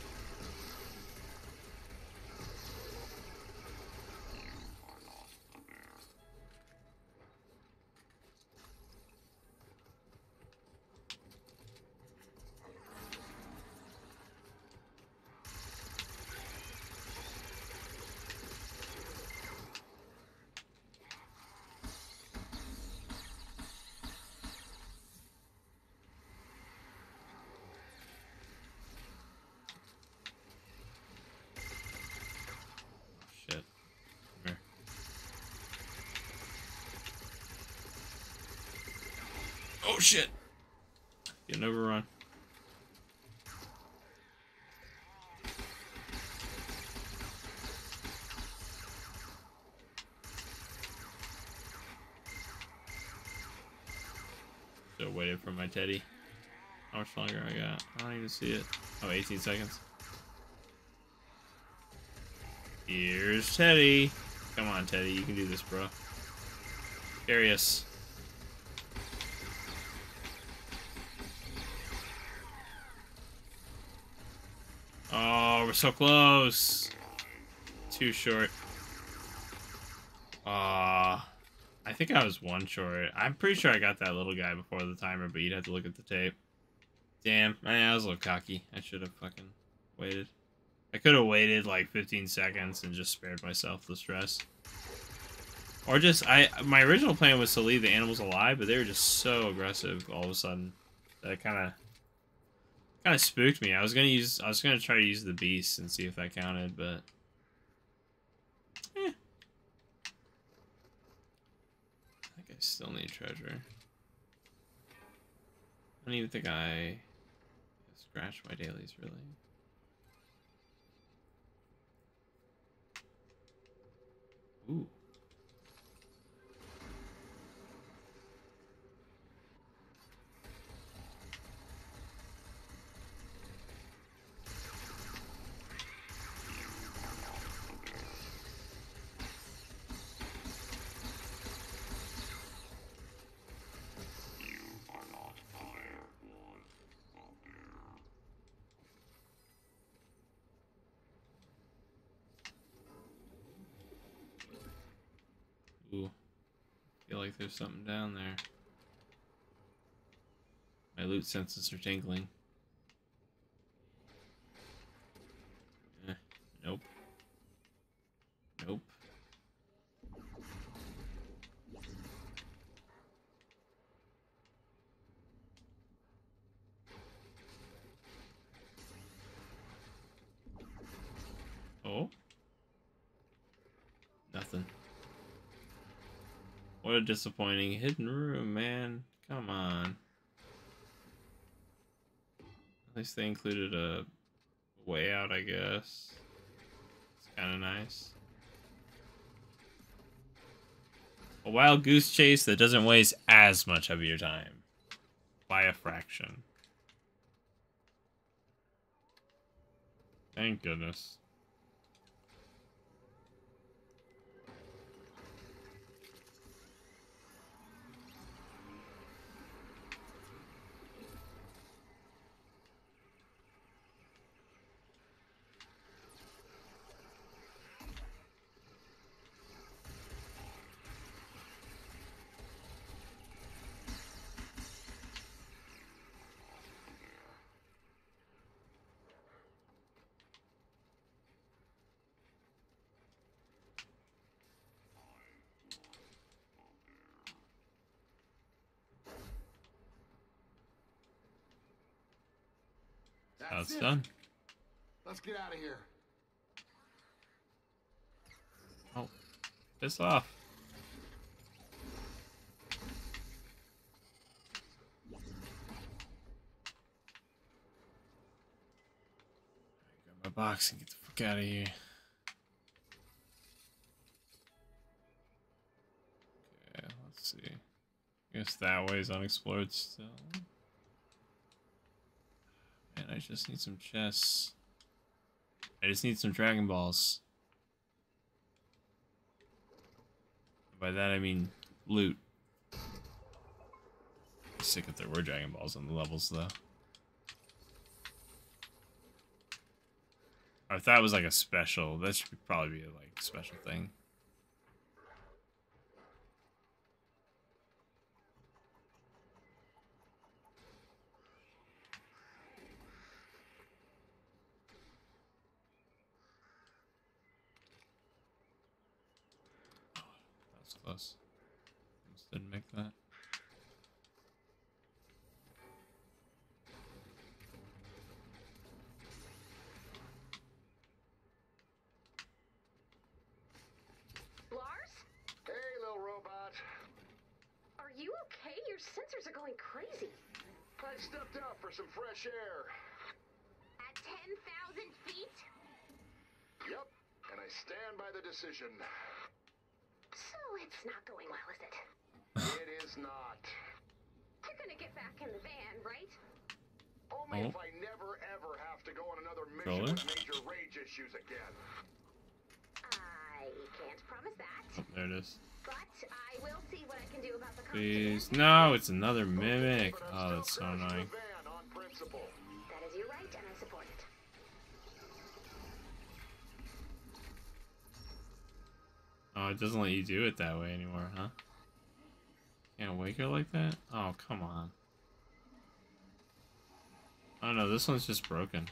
Shit. Come here. Oh shit! Getting overrun. Still waiting for my teddy. How much longer I got? I don't even see it. Oh, 18 seconds. Here's Teddy. Come on, Teddy. You can do this, bro. Darius. Oh, we're so close. Too short. I think I was one short. I'm pretty sure I got that little guy before the timer, but you'd have to look at the tape. Damn, I was a little cocky. I should have fucking waited. I could have waited like 15 seconds and just spared myself the stress. Or just, my original plan was to leave the animals alive, but they were just so aggressive all of a sudden that it kind of spooked me. I was gonna try to use the beast and see if that counted, but I think I still need treasure. I don't even think I scratched my dailies really. Ooh. Ooh. Feel like there's something down there. My loot senses are tingling. Nope. Nope. Oh? Nothing. What a disappointing hidden room, man. Come on. At least they included a way out, I guess. It's kind of nice. A wild goose chase that doesn't waste as much of your time. By a fraction. Thank goodness. That's it. done. Let's get out of here. Oh, piss off. Grab my box and get the fuck out of here. Okay, let's see. I guess that way's unexplored still. Man, I just need some chests. I just need some Dragon Balls. By that I mean loot. Sick if there were Dragon Balls on the levels though. Or if that was like a special, that should probably be a like special thing. That was close. Almost didn't make that. Lars? Hey, little robot. Are you okay? Your sensors are going crazy. I stepped out for some fresh air. At 10,000 feet? Yep, and I stand by the decision. So it's not going well, is it? It is not. You're gonna get back in the van, right? Only Oh. if I never ever have to go on another mission Roller? with major rage issues again. I can't promise that, Oh, there it is. but I will see what I can do about the Please. competition. No, it's another mimic. But I'm Oh, still that's so crashing the annoying. van on principle. That is your right, and I support it. Oh, it doesn't let you do it that way anymore, huh? Can't wake her like that? Oh, come on. Oh no, this one's just broken.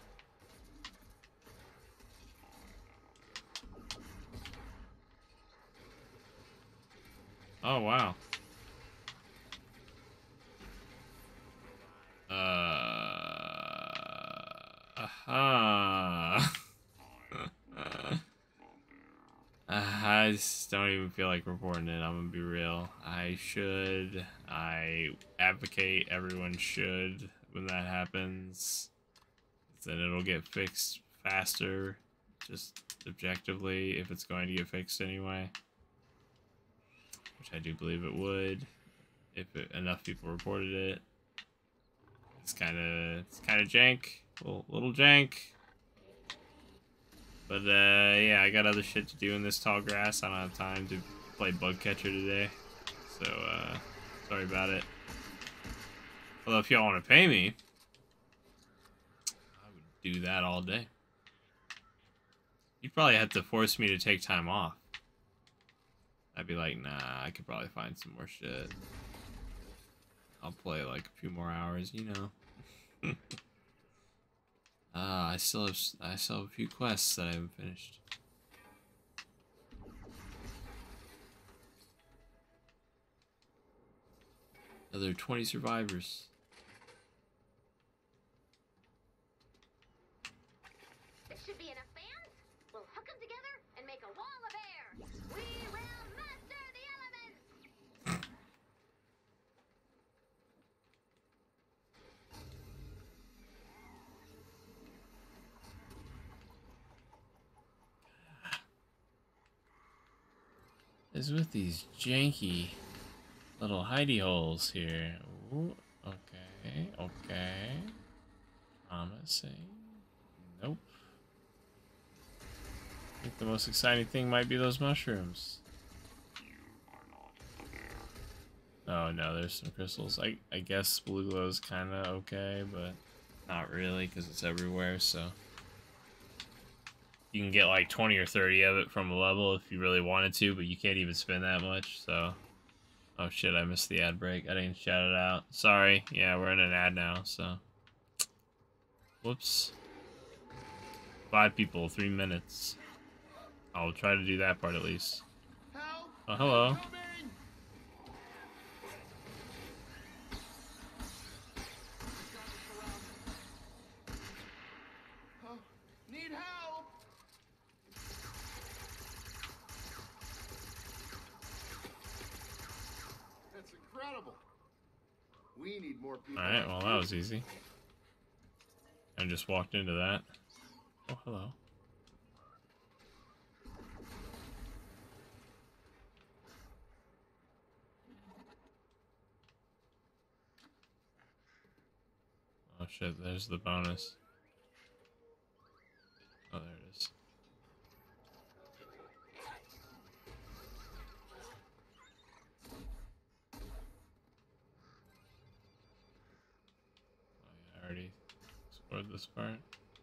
Oh, wow. Aha. I just don't even feel like reporting it. I'm gonna be real. I should. I advocate everyone should when that happens. Then it'll get fixed faster, just objectively, if it's going to get fixed anyway. Which I do believe it would, if enough people reported it. It's kind of jank, little jank. But yeah, I got other shit to do in this tall grass. I don't have time to play bug catcher today, so sorry about it. Although if y'all want to pay me, I would do that all day. You'd probably have to force me to take time off. I'd be like, nah, I could probably find some more shit. I'll play like a few more hours, you know. I still have a few quests that I haven't finished. Another 20 survivors. This should be enough fans. We'll hook them together and make a wall of air. We will master the elements. Is with these janky little hidey holes here. Ooh, okay, okay. Promising. Nope. I think the most exciting thing might be those mushrooms. Oh no, there's some crystals. I guess blue glow is kind of okay, but not really because it's everywhere, so. You can get like 20 or 30 of it from a level if you really wanted to, but you can't even spend that much, so. Oh shit, I missed the ad break. I didn't shout it out. Sorry. Yeah, we're in an ad now, so. Whoops. 5 people, 3 minutes. I'll try to do that part at least. Help! Oh, hello. Coming! Oh, need help! That's incredible. We need more people. Alright, well that was easy. I just walked into that. Oh, hello. Oh shit, there's the bonus. Oh, there it is. explored this part.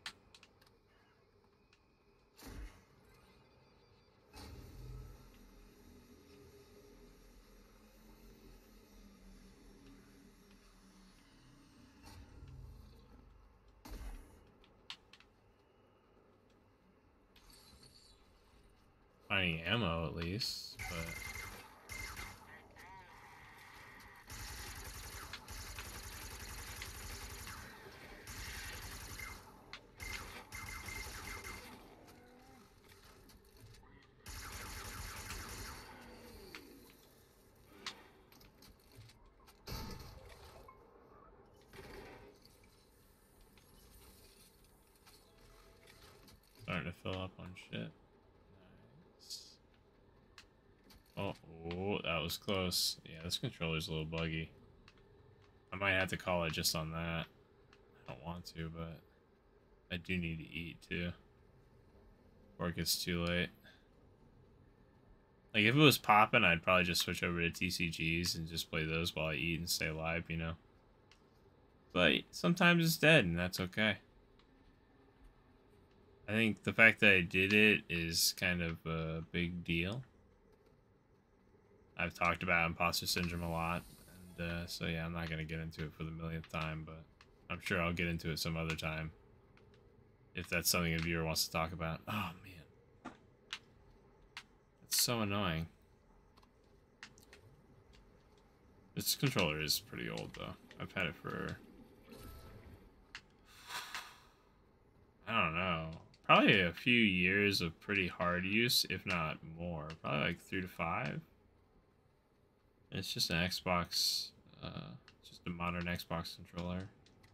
Finding ammo at least, but starting to fill up on shit. Nice. Oh, that was close. Yeah, this controller's a little buggy. I might have to call it just on that. I don't want to, but I do need to eat too. Before it gets too late. Like, if it was popping, I'd probably just switch over to TCGs and just play those while I eat and stay alive, you know? But sometimes it's dead, and that's okay. I think the fact that I did it is kind of a big deal. I've talked about imposter syndrome a lot, and so yeah, I'm not going to get into it for the millionth time, but I'm sure I'll get into it some other time. If that's something a viewer wants to talk about. Oh, man. It's so annoying. This controller is pretty old, though. I've had it for... I don't know. Probably a few years of pretty hard use, if not more. Probably like 3 to 5. It's just an Xbox, just a modern Xbox controller.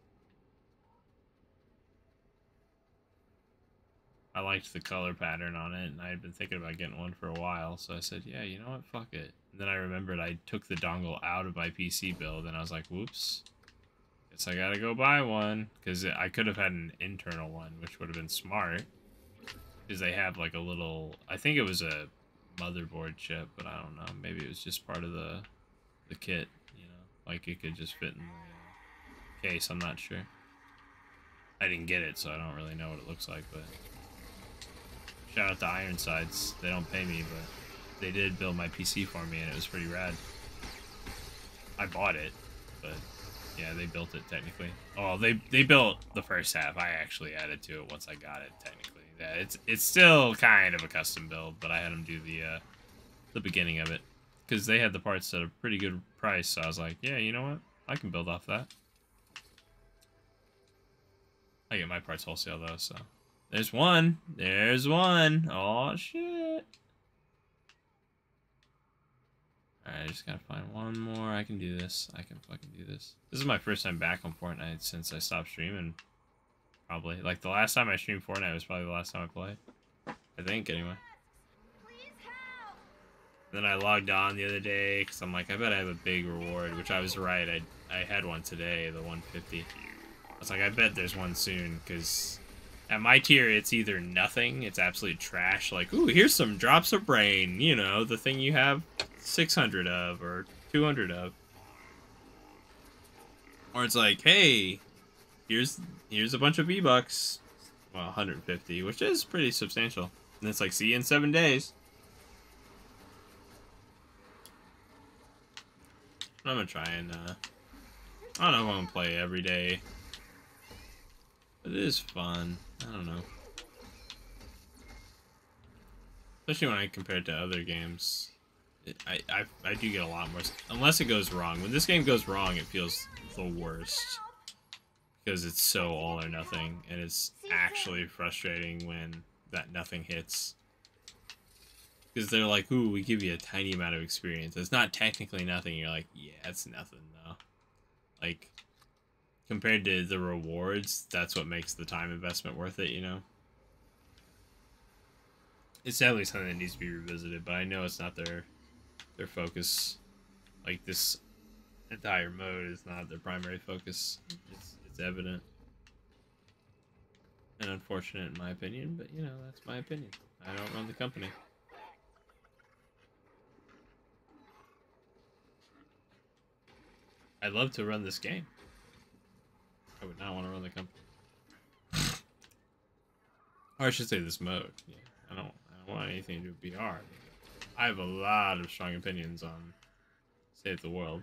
I liked the color pattern on it, and I had been thinking about getting one for a while, so I said, yeah, you know what, fuck it. And then I remembered I took the dongle out of my PC build, and I was like, whoops. Guess I gotta go buy one, because I could have had an internal one, which would have been smart. Because they have like a little, I think it was a motherboard chip, but I don't know. Maybe it was just part of the kit, you know? Like it could just fit in the case, I'm not sure. I didn't get it, so I don't really know what it looks like, but... Shout out to Ironsides. They don't pay me, but they did build my PC for me, and it was pretty rad. I bought it, but yeah, they built it technically. Oh, they built the first half. I actually added to it once I got it technically. Yeah, it's still kind of a custom build, but I had them do the beginning of it because they had the parts at a pretty good price. So I was like, yeah, you know what? I can build off that. I get my parts wholesale though, so. There's one. There's one. Oh, shit. Alright, I just gotta find one more. I can do this. I can fucking do this. This is my first time back on Fortnite since I stopped streaming. Probably. Like, the last time I streamed Fortnite was probably the last time I played. I think, anyway. Then I logged on the other day, because I'm like, I bet I have a big reward, which I was right. I had one today, the 150. I was like, I bet there's one soon, because... At my tier, it's either nothing, it's absolute trash, like, ooh, here's some drops of brain, you know, the thing you have 600 of, or 200 of. Or it's like, hey, here's a bunch of V-Bucks. Well, 150, which is pretty substantial. And it's like, see you in 7 days. I'm gonna try and, I don't know if I'm gonna play every day. But it is fun. I don't know. Especially when I compare it to other games. I do get a lot more... Unless it goes wrong. When this game goes wrong, it feels the worst. Because it's so all or nothing. And it's actually frustrating when that nothing hits. Because they're like, ooh, we give you a tiny amount of experience. It's not technically nothing. You're like, yeah, it's nothing, though. Like... Compared to the rewards, that's what makes the time investment worth it, you know? It's definitely something that needs to be revisited, but I know it's not their focus. Like, this entire mode is not their primary focus. It's evident. And unfortunate in my opinion, but, you know, that's my opinion. I don't run the company. I'd love to run this game. I would not want to run the company. Or I should say this mode. Yeah, I don't want anything to do with BR. I have a lot of strong opinions on Save the World.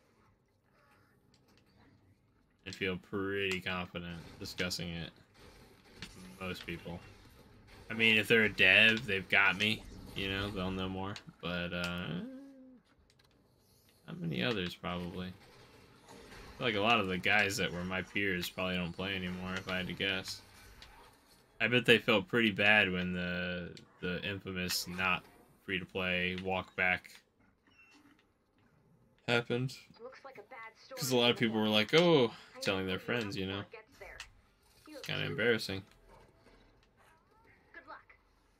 I feel pretty confident discussing it with most people. I mean, if they're a dev, they've got me. You know, they'll know more. But, not many others, probably. I feel like a lot of the guys that were my peers probably don't play anymore, if I had to guess. I bet they felt pretty bad when the infamous not free-to-play walk back happened. Because a lot of people were like, oh, telling their friends, you know. It's kind of embarrassing. Good luck.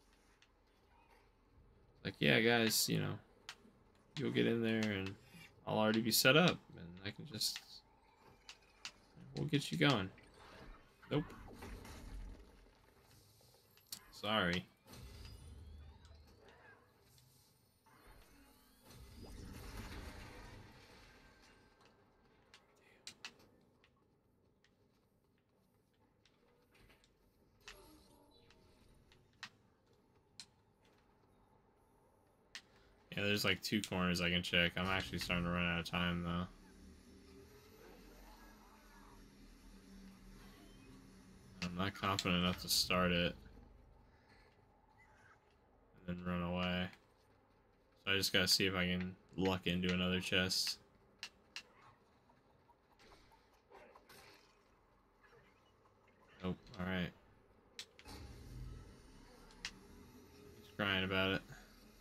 Like, yeah, guys, you know, you'll get in there and I'll already be set up and I can just, we'll get you going. Nope. Sorry. Yeah, there's like 2 corners I can check. I'm actually starting to run out of time though. I'm not confident enough to start it and then run away. So I just gotta see if I can luck into another chest. Nope, alright. He's crying about it.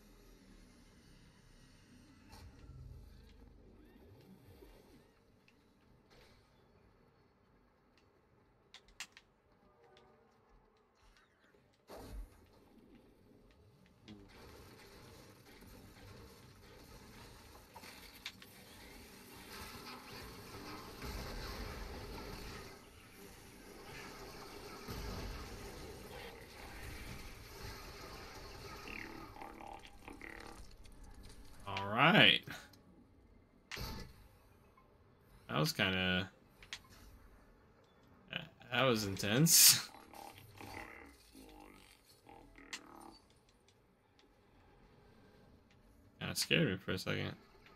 Alright. That was kinda... That was intense. Kinda scared me for a second.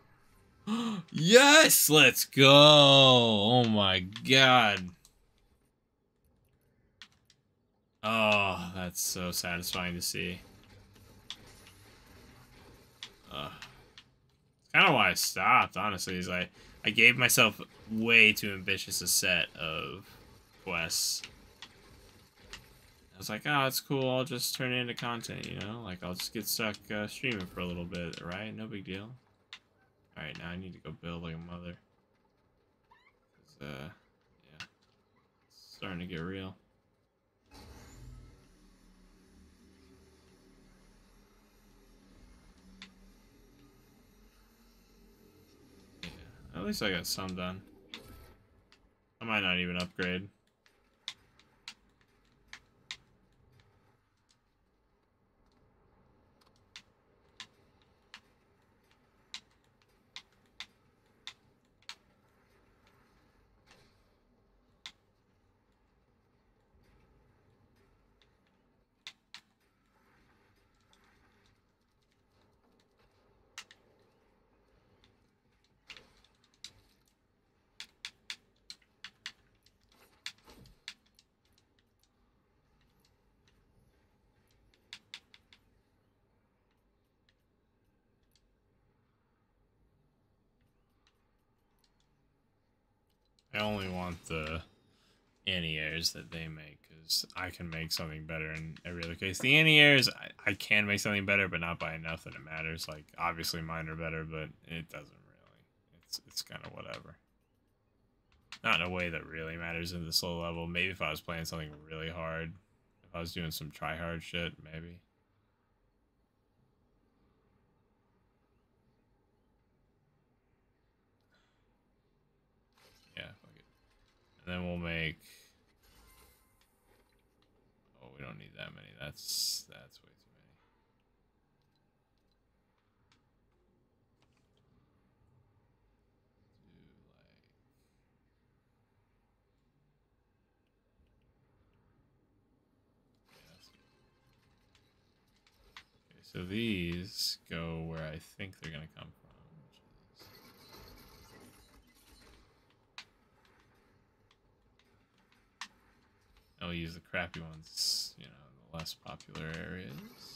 Yes! Let's go! Oh my god. Oh, that's so satisfying to see. Kind of why I stopped, honestly, is I gave myself way too ambitious a set of quests. I was like, oh, it's cool, I'll just turn it into content, you know? Like, I'll just get stuck streaming for a little bit, right? No big deal. Alright, now I need to go build like a mother. 'Cause, yeah. It's starting to get real. At least I got some done. I might not even upgrade. I only want the anti-airs that they make, because I can make something better in every other case. The anti-airs, I can make something better, but not by enough that it matters. Like, obviously mine are better, but it doesn't really. It's kind of whatever. Not in a way that really matters in this low level. Maybe if I was playing something really hard. If I was doing some try-hard shit, maybe. Yeah, fuck it. And then we'll make... Oh, we don't need that many. That's way too many. Do like... Yeah, that's So these go where I think they're gonna come from, which is I'll use the crappy ones, you know, the less popular areas.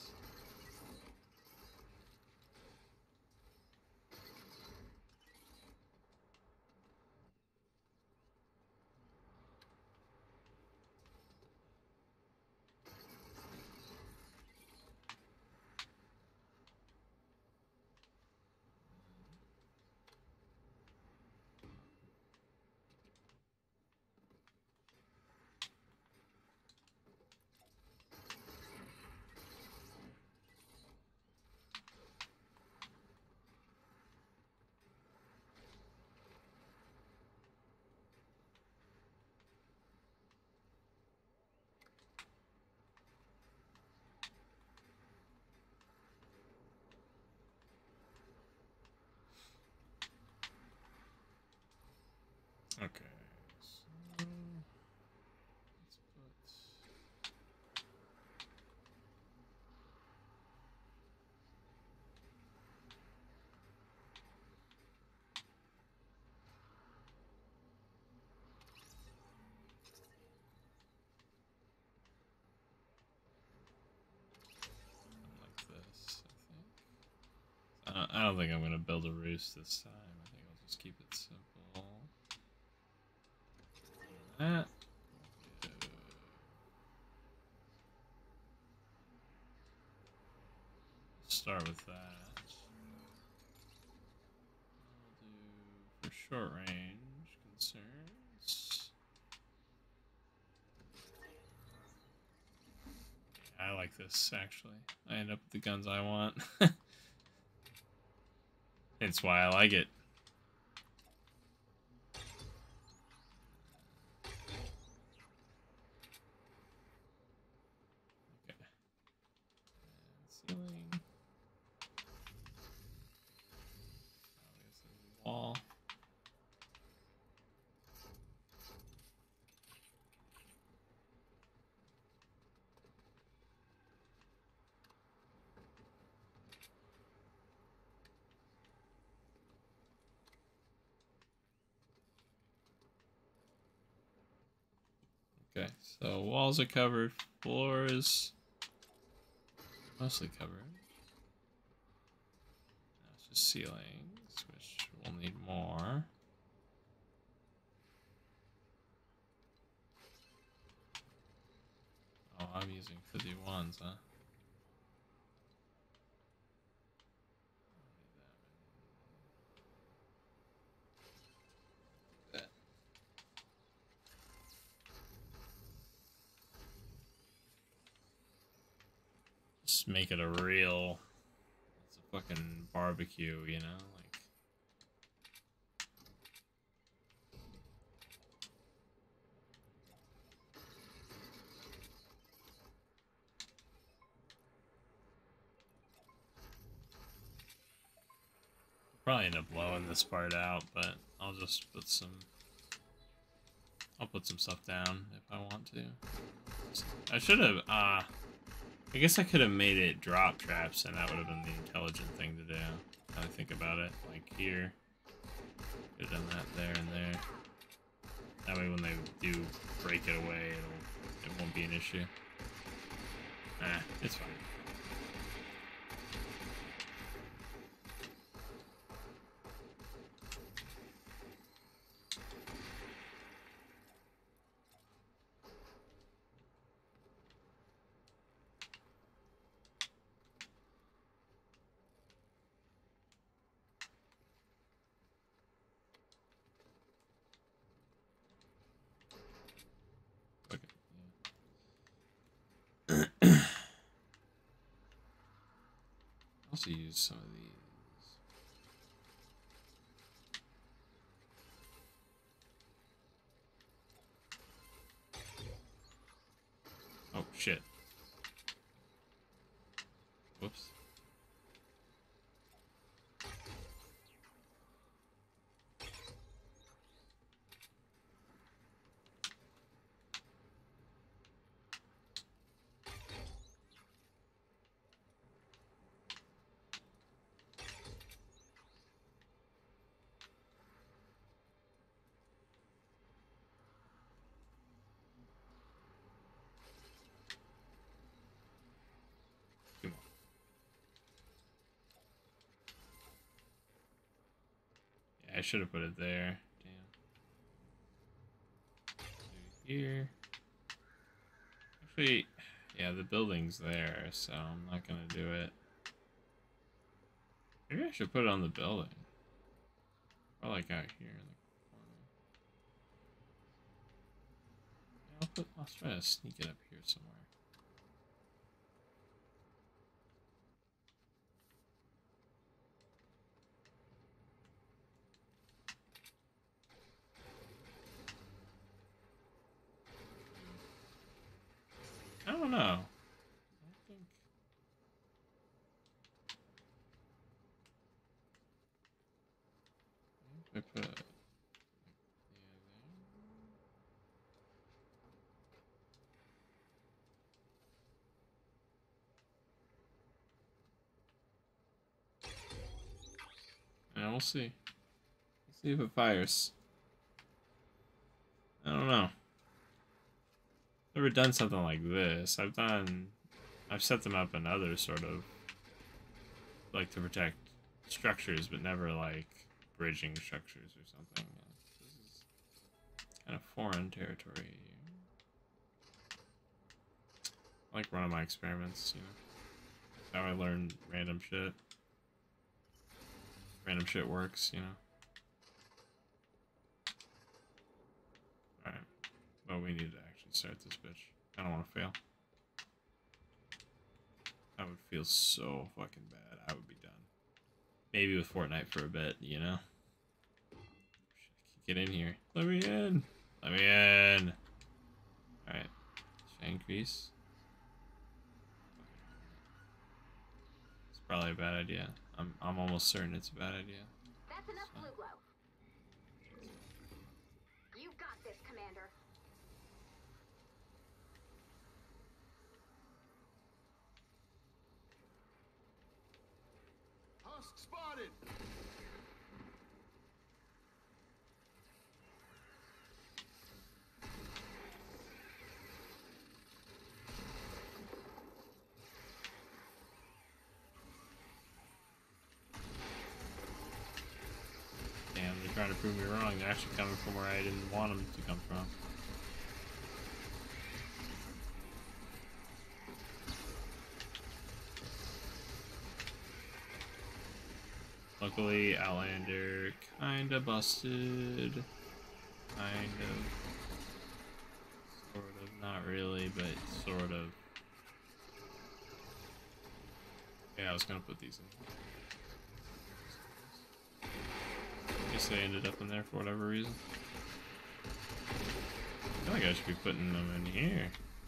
Okay, so let's put like this, I think. I don't think I'm gonna build a roost this time. I think I'll just keep it simple. That. Start with that. We'll do for short range concerns. I like this actually. I end up with the guns I want. That's why I like it. Okay. And ceiling. Wall. Okay, so walls are covered, floors mostly covered. Now it's just ceilings, which we'll need more. Oh, I'm using 51s, huh? Just make it a real, it's a fucking barbecue, you know, like. Probably end up blowing this part out, but I'll just put some, I'll put some stuff down if I want to. I should have, I guess I could have made it drop traps, and that would have been the intelligent thing to do. Now I think about it, like here. Could have done that there and there. That way when they do break it away, it won't be an issue. It's fine. Also use some of these. Oh shit. Whoops. I should have put it there. Damn. Do here. Actually, yeah, the building's there, so I'm not gonna do it. Maybe I should put it on the building. Or like out here in the corner. Yeah, I'll try to sneak it up here somewhere. I don't know. I don't think. I put it. Yeah, we'll see. Let's see if it fires. I don't know. Never done something like this. I've set them up in other sort of, like, to protect structures, but never like bridging structures or something. This is kind of foreign territory. I like running my experiments, you know. That's how I learn random shit. Random shit works, you know. Alright. Well, we need to actually start this bitch. I don't want to fail. That would feel so fucking bad. I would be done. Maybe with Fortnite for a bit, you know? Get in here. Let me in. Let me in. Alright. Should I increase? It's probably a bad idea. I'm almost certain it's a bad idea. That's enough blue glow. You got this, Commander. Husk spotted! Damn, they're trying to prove me wrong. They're actually coming from where I didn't want them to come from. Luckily, Outlander kinda busted. Kind of. Sort of. Not really, but sort of. Yeah, I was gonna put these in. Guess they ended up in there for whatever reason. I feel like I should be putting them in here.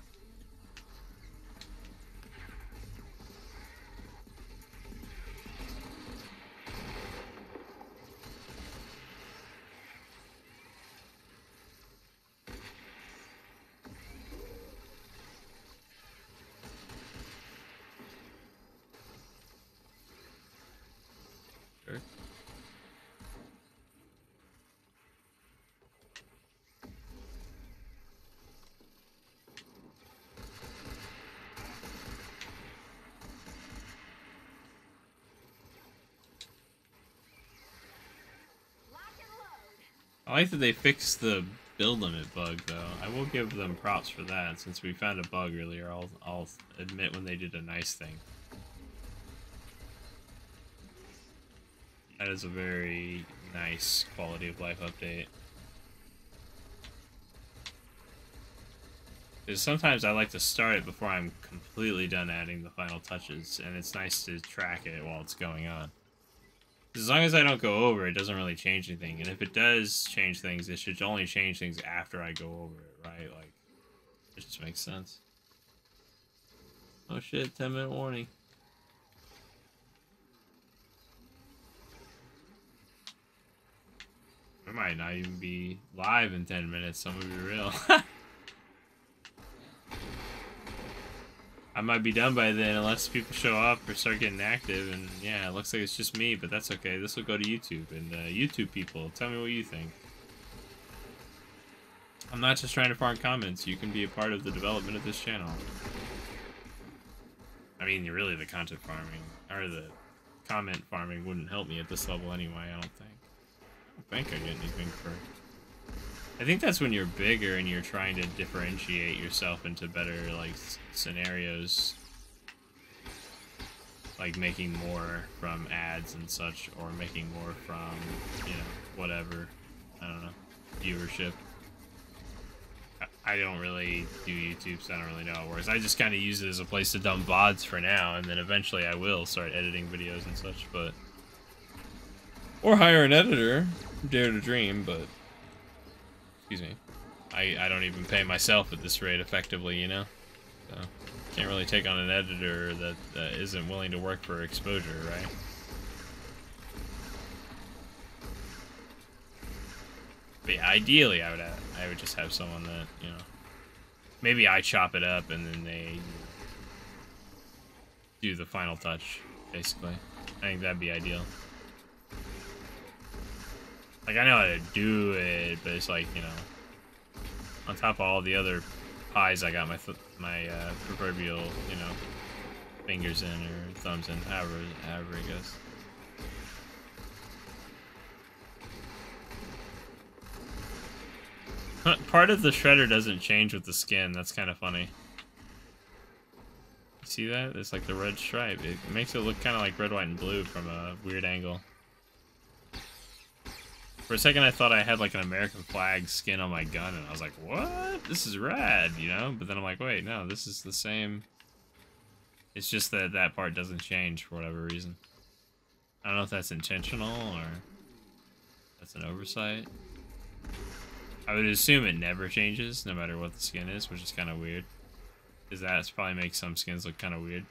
Sure. I like that they fixed the build limit bug, though. I will give them props for that. Since we found a bug earlier, I'll admit when they did a nice thing. That is a very nice quality of life update. Because sometimes I like to start it before I'm completely done adding the final touches, and it's nice to track it while it's going on. As long as I don't go over, it doesn't really change anything. And if it does change things, it should only change things after I go over it, right? Like, it just makes sense. Oh shit, 10-minute warning. I might not even be live in 10 minutes, I'm gonna be real. I might be done by then unless people show up or start getting active, and yeah, it looks like it's just me, but that's okay. This will go to YouTube, and YouTube people, tell me what you think. I'm not just trying to farm comments. You can be a part of the development of this channel. I mean, really, the content farming, or the comment farming wouldn't help me at this level anyway, I don't think. I don't think I get anything for... I think that's when you're bigger and you're trying to differentiate yourself into better, like, scenarios. Like making more from ads and such, or making more from, you know, whatever. I don't know. Viewership. I don't really do YouTube, so I don't really know how it works. I just kind of use it as a place to dump VODs for now, and then eventually I will start editing videos and such, but... Or hire an editor. Dare to dream, but... Excuse me. I don't even pay myself at this rate effectively, you know? So, can't really take on an editor that isn't willing to work for exposure, right? But yeah, ideally I would just have someone that, you know, maybe I chop it up and then they do the final touch, basically. I think that'd be ideal. Like, I know how to do it, but it's like, you know, on top of all the other pies I got my proverbial, you know, fingers in or thumbs in, however it goes. Part of the shredder doesn't change with the skin. That's kind of funny. See that? It's like the red stripe. It makes it look kind of like red, white, and blue from a weird angle. For a second, I thought I had like an American flag skin on my gun, and I was like, what? This is rad, you know? But then I'm like, wait, no, this is the same. It's just that that part doesn't change for whatever reason. I don't know if that's intentional or that's an oversight. I would assume it never changes, no matter what the skin is, which is kind of weird. Because that probably makes some skins look kind of weird.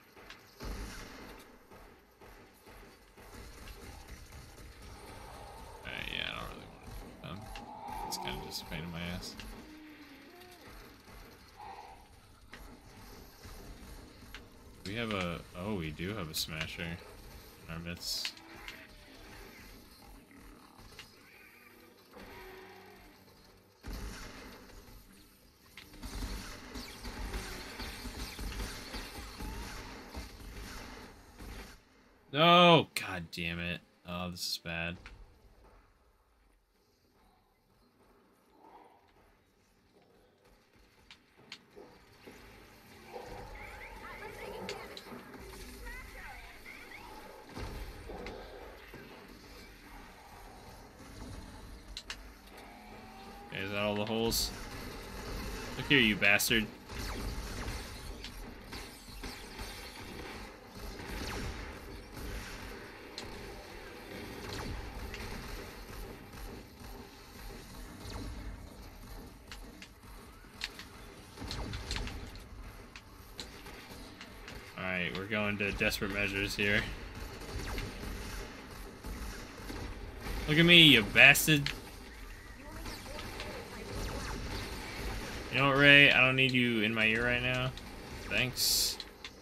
Yeah, I don't really want to do them. It's kind of just a pain in my ass. We have a... Oh, we do have a smasher in our midst. No! God damn it. Oh, this is bad. Okay, is that all the holes? Look here, you bastard. Alright, we're going to desperate measures here. Look at me, you bastard. You know what, Ray? I don't need you in my ear right now. Thanks.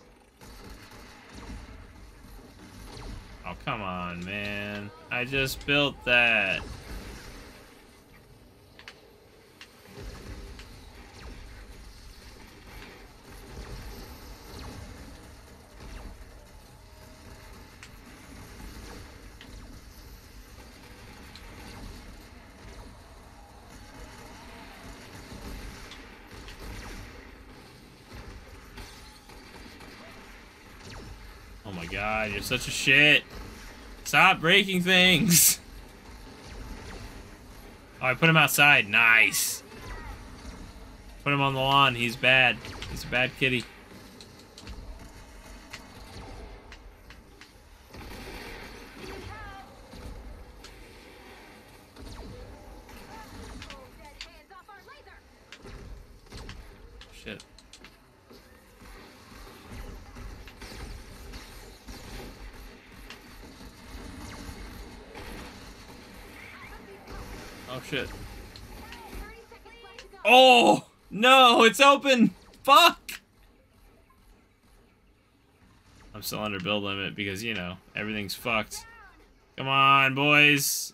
Oh, come on, man. I just built that. Oh my god, you're such a shit. Stop breaking things. Oh, I put him outside. Nice. Put him on the lawn. He's bad. He's a bad kitty. Shit. Oh shit. Oh no, it's open. Fuck. I'm still under build limit because, you know, everything's fucked. Come on, boys.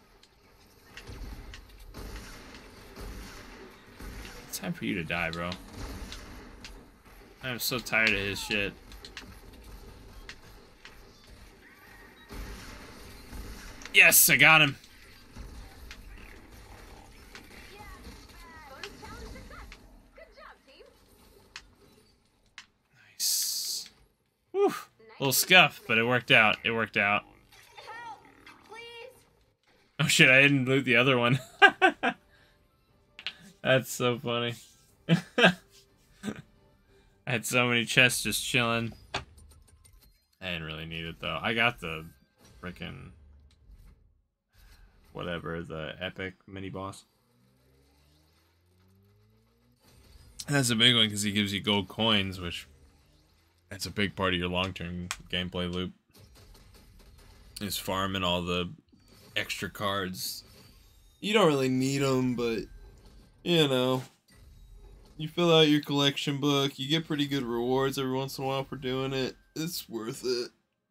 It's time for you to die, bro. I'm so tired of his shit. Yes, I got him. little scuff, but it worked out. It worked out. Help! Please! Oh shit, I didn't loot the other one. That's so funny. I had so many chests just chilling. I didn't really need it though. I got the frickin' whatever, the epic mini boss. That's a big one because he gives you gold coins, which that's a big part of your long-term gameplay loop. Is farming all the extra cards. You don't really need them, but you know, you fill out your collection book, you get pretty good rewards every once in a while for doing it. It's worth it.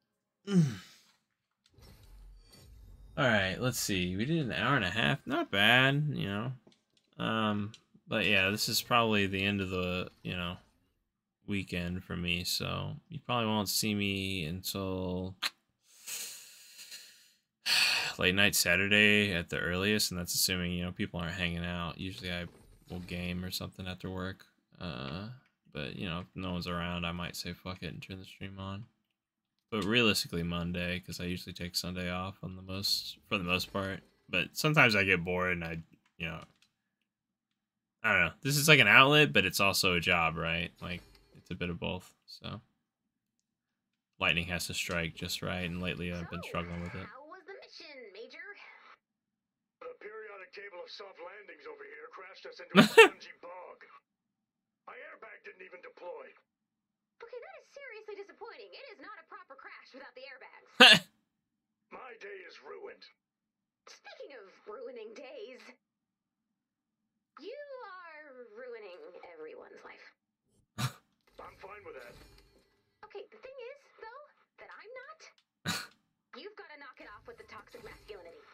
Alright, let's see. We did an hour and a half. Not bad, you know. But yeah, this is probably the end of the, you know, weekend for me, so you probably won't see me until late night Saturday at the earliest, and that's assuming, you know, people aren't hanging out. Usually I will game or something after work. But, you know, if no one's around, I might say fuck it and turn the stream on. But realistically Monday, because I usually take Sunday off for the most part. But sometimes I get bored and I don't know. This is like an outlet, but it's also a job, right? Like, it's a bit of both, so. Lightning has to strike just right, and lately I've been struggling with it. How was the mission, Major? The periodic table of soft landings over here crashed us into a spongy bog. My airbag didn't even deploy. Okay, that is seriously disappointing. It is not a proper crash without the airbags. My day is ruined. Speaking of ruining days, you are ruining everyone's life. I'm fine with that. Okay, the thing is, though, that I'm not. You've got to knock it off with the toxic masculinity.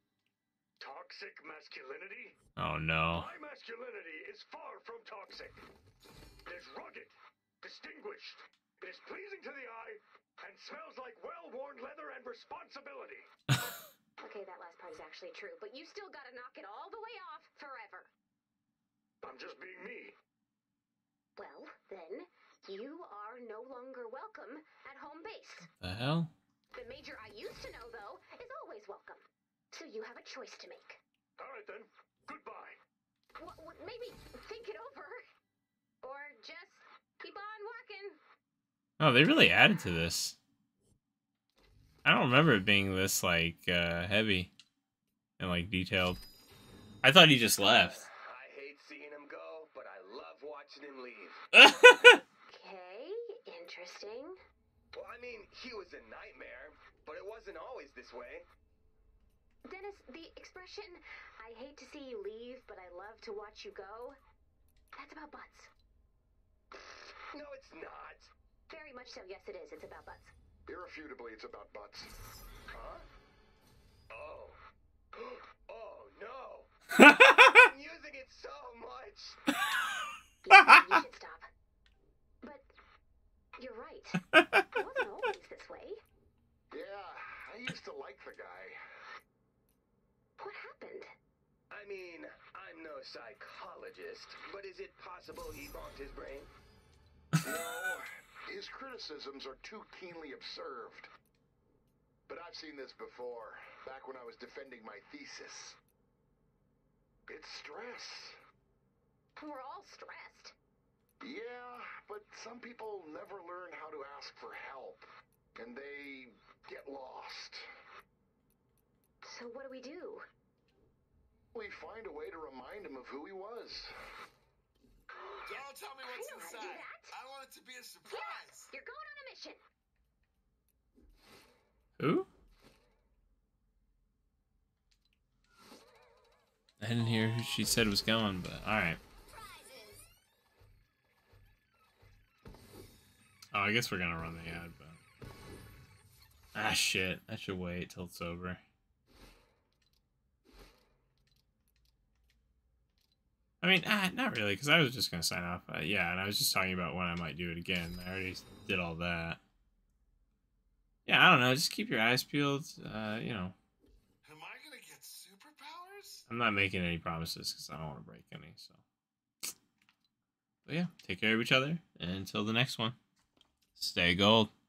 Toxic masculinity? Oh no. My masculinity is far from toxic. It is rugged, distinguished, it is pleasing to the eye, and smells like well-worn leather and responsibility. Okay, that last part is actually true, but you still got to knock it all the way off forever. I'm just being me. Well, then, you are no longer welcome at home base. The hell? The Major I used to know, though, is always welcome. So you have a choice to make. All right, then. Goodbye. Maybe think it over. Or just keep on walking. Oh, they really added to this. I don't remember it being this, like, heavy and, like, detailed. I thought he just left. I hate seeing him go, but I love watching him leave. Okay, interesting. Well, I mean, he was a nightmare, but it wasn't always this way. Dennis, the expression, I hate to see you leave, but I love to watch you go, that's about butts. No, it's not. Very much so, yes it is. It's about butts. Irrefutably, it's about butts. Huh? Oh. Oh, no. I'm using it so much. You should stop. But you're right. I wasn't always this way. Yeah, I used to like the guy. What happened? I mean, I'm no psychologist, but is it possible he bonked his brain? No, his criticisms are too keenly observed. But I've seen this before, back when I was defending my thesis. It's stress. We're all stressed. Yeah, but some people never learn how to ask for help, and they get lost. So what do we do? We find a way to remind him of who he was. Don't tell me what's know how to do inside. that. I want it to be a Yes! surprise. You're going on a mission. Who? I didn't hear who she said was going, but alright. Oh, I guess we're gonna run the ad, but... Ah, shit. I should wait till it's over. I mean, not really, because I was just gonna sign off. Yeah, and I was just talking about when I might do it again. I already did all that. Yeah, I don't know. Just keep your eyes peeled. You know. Am I gonna get superpowers? I'm not making any promises because I don't want to break any. So, but yeah, take care of each other, and until the next one, stay gold.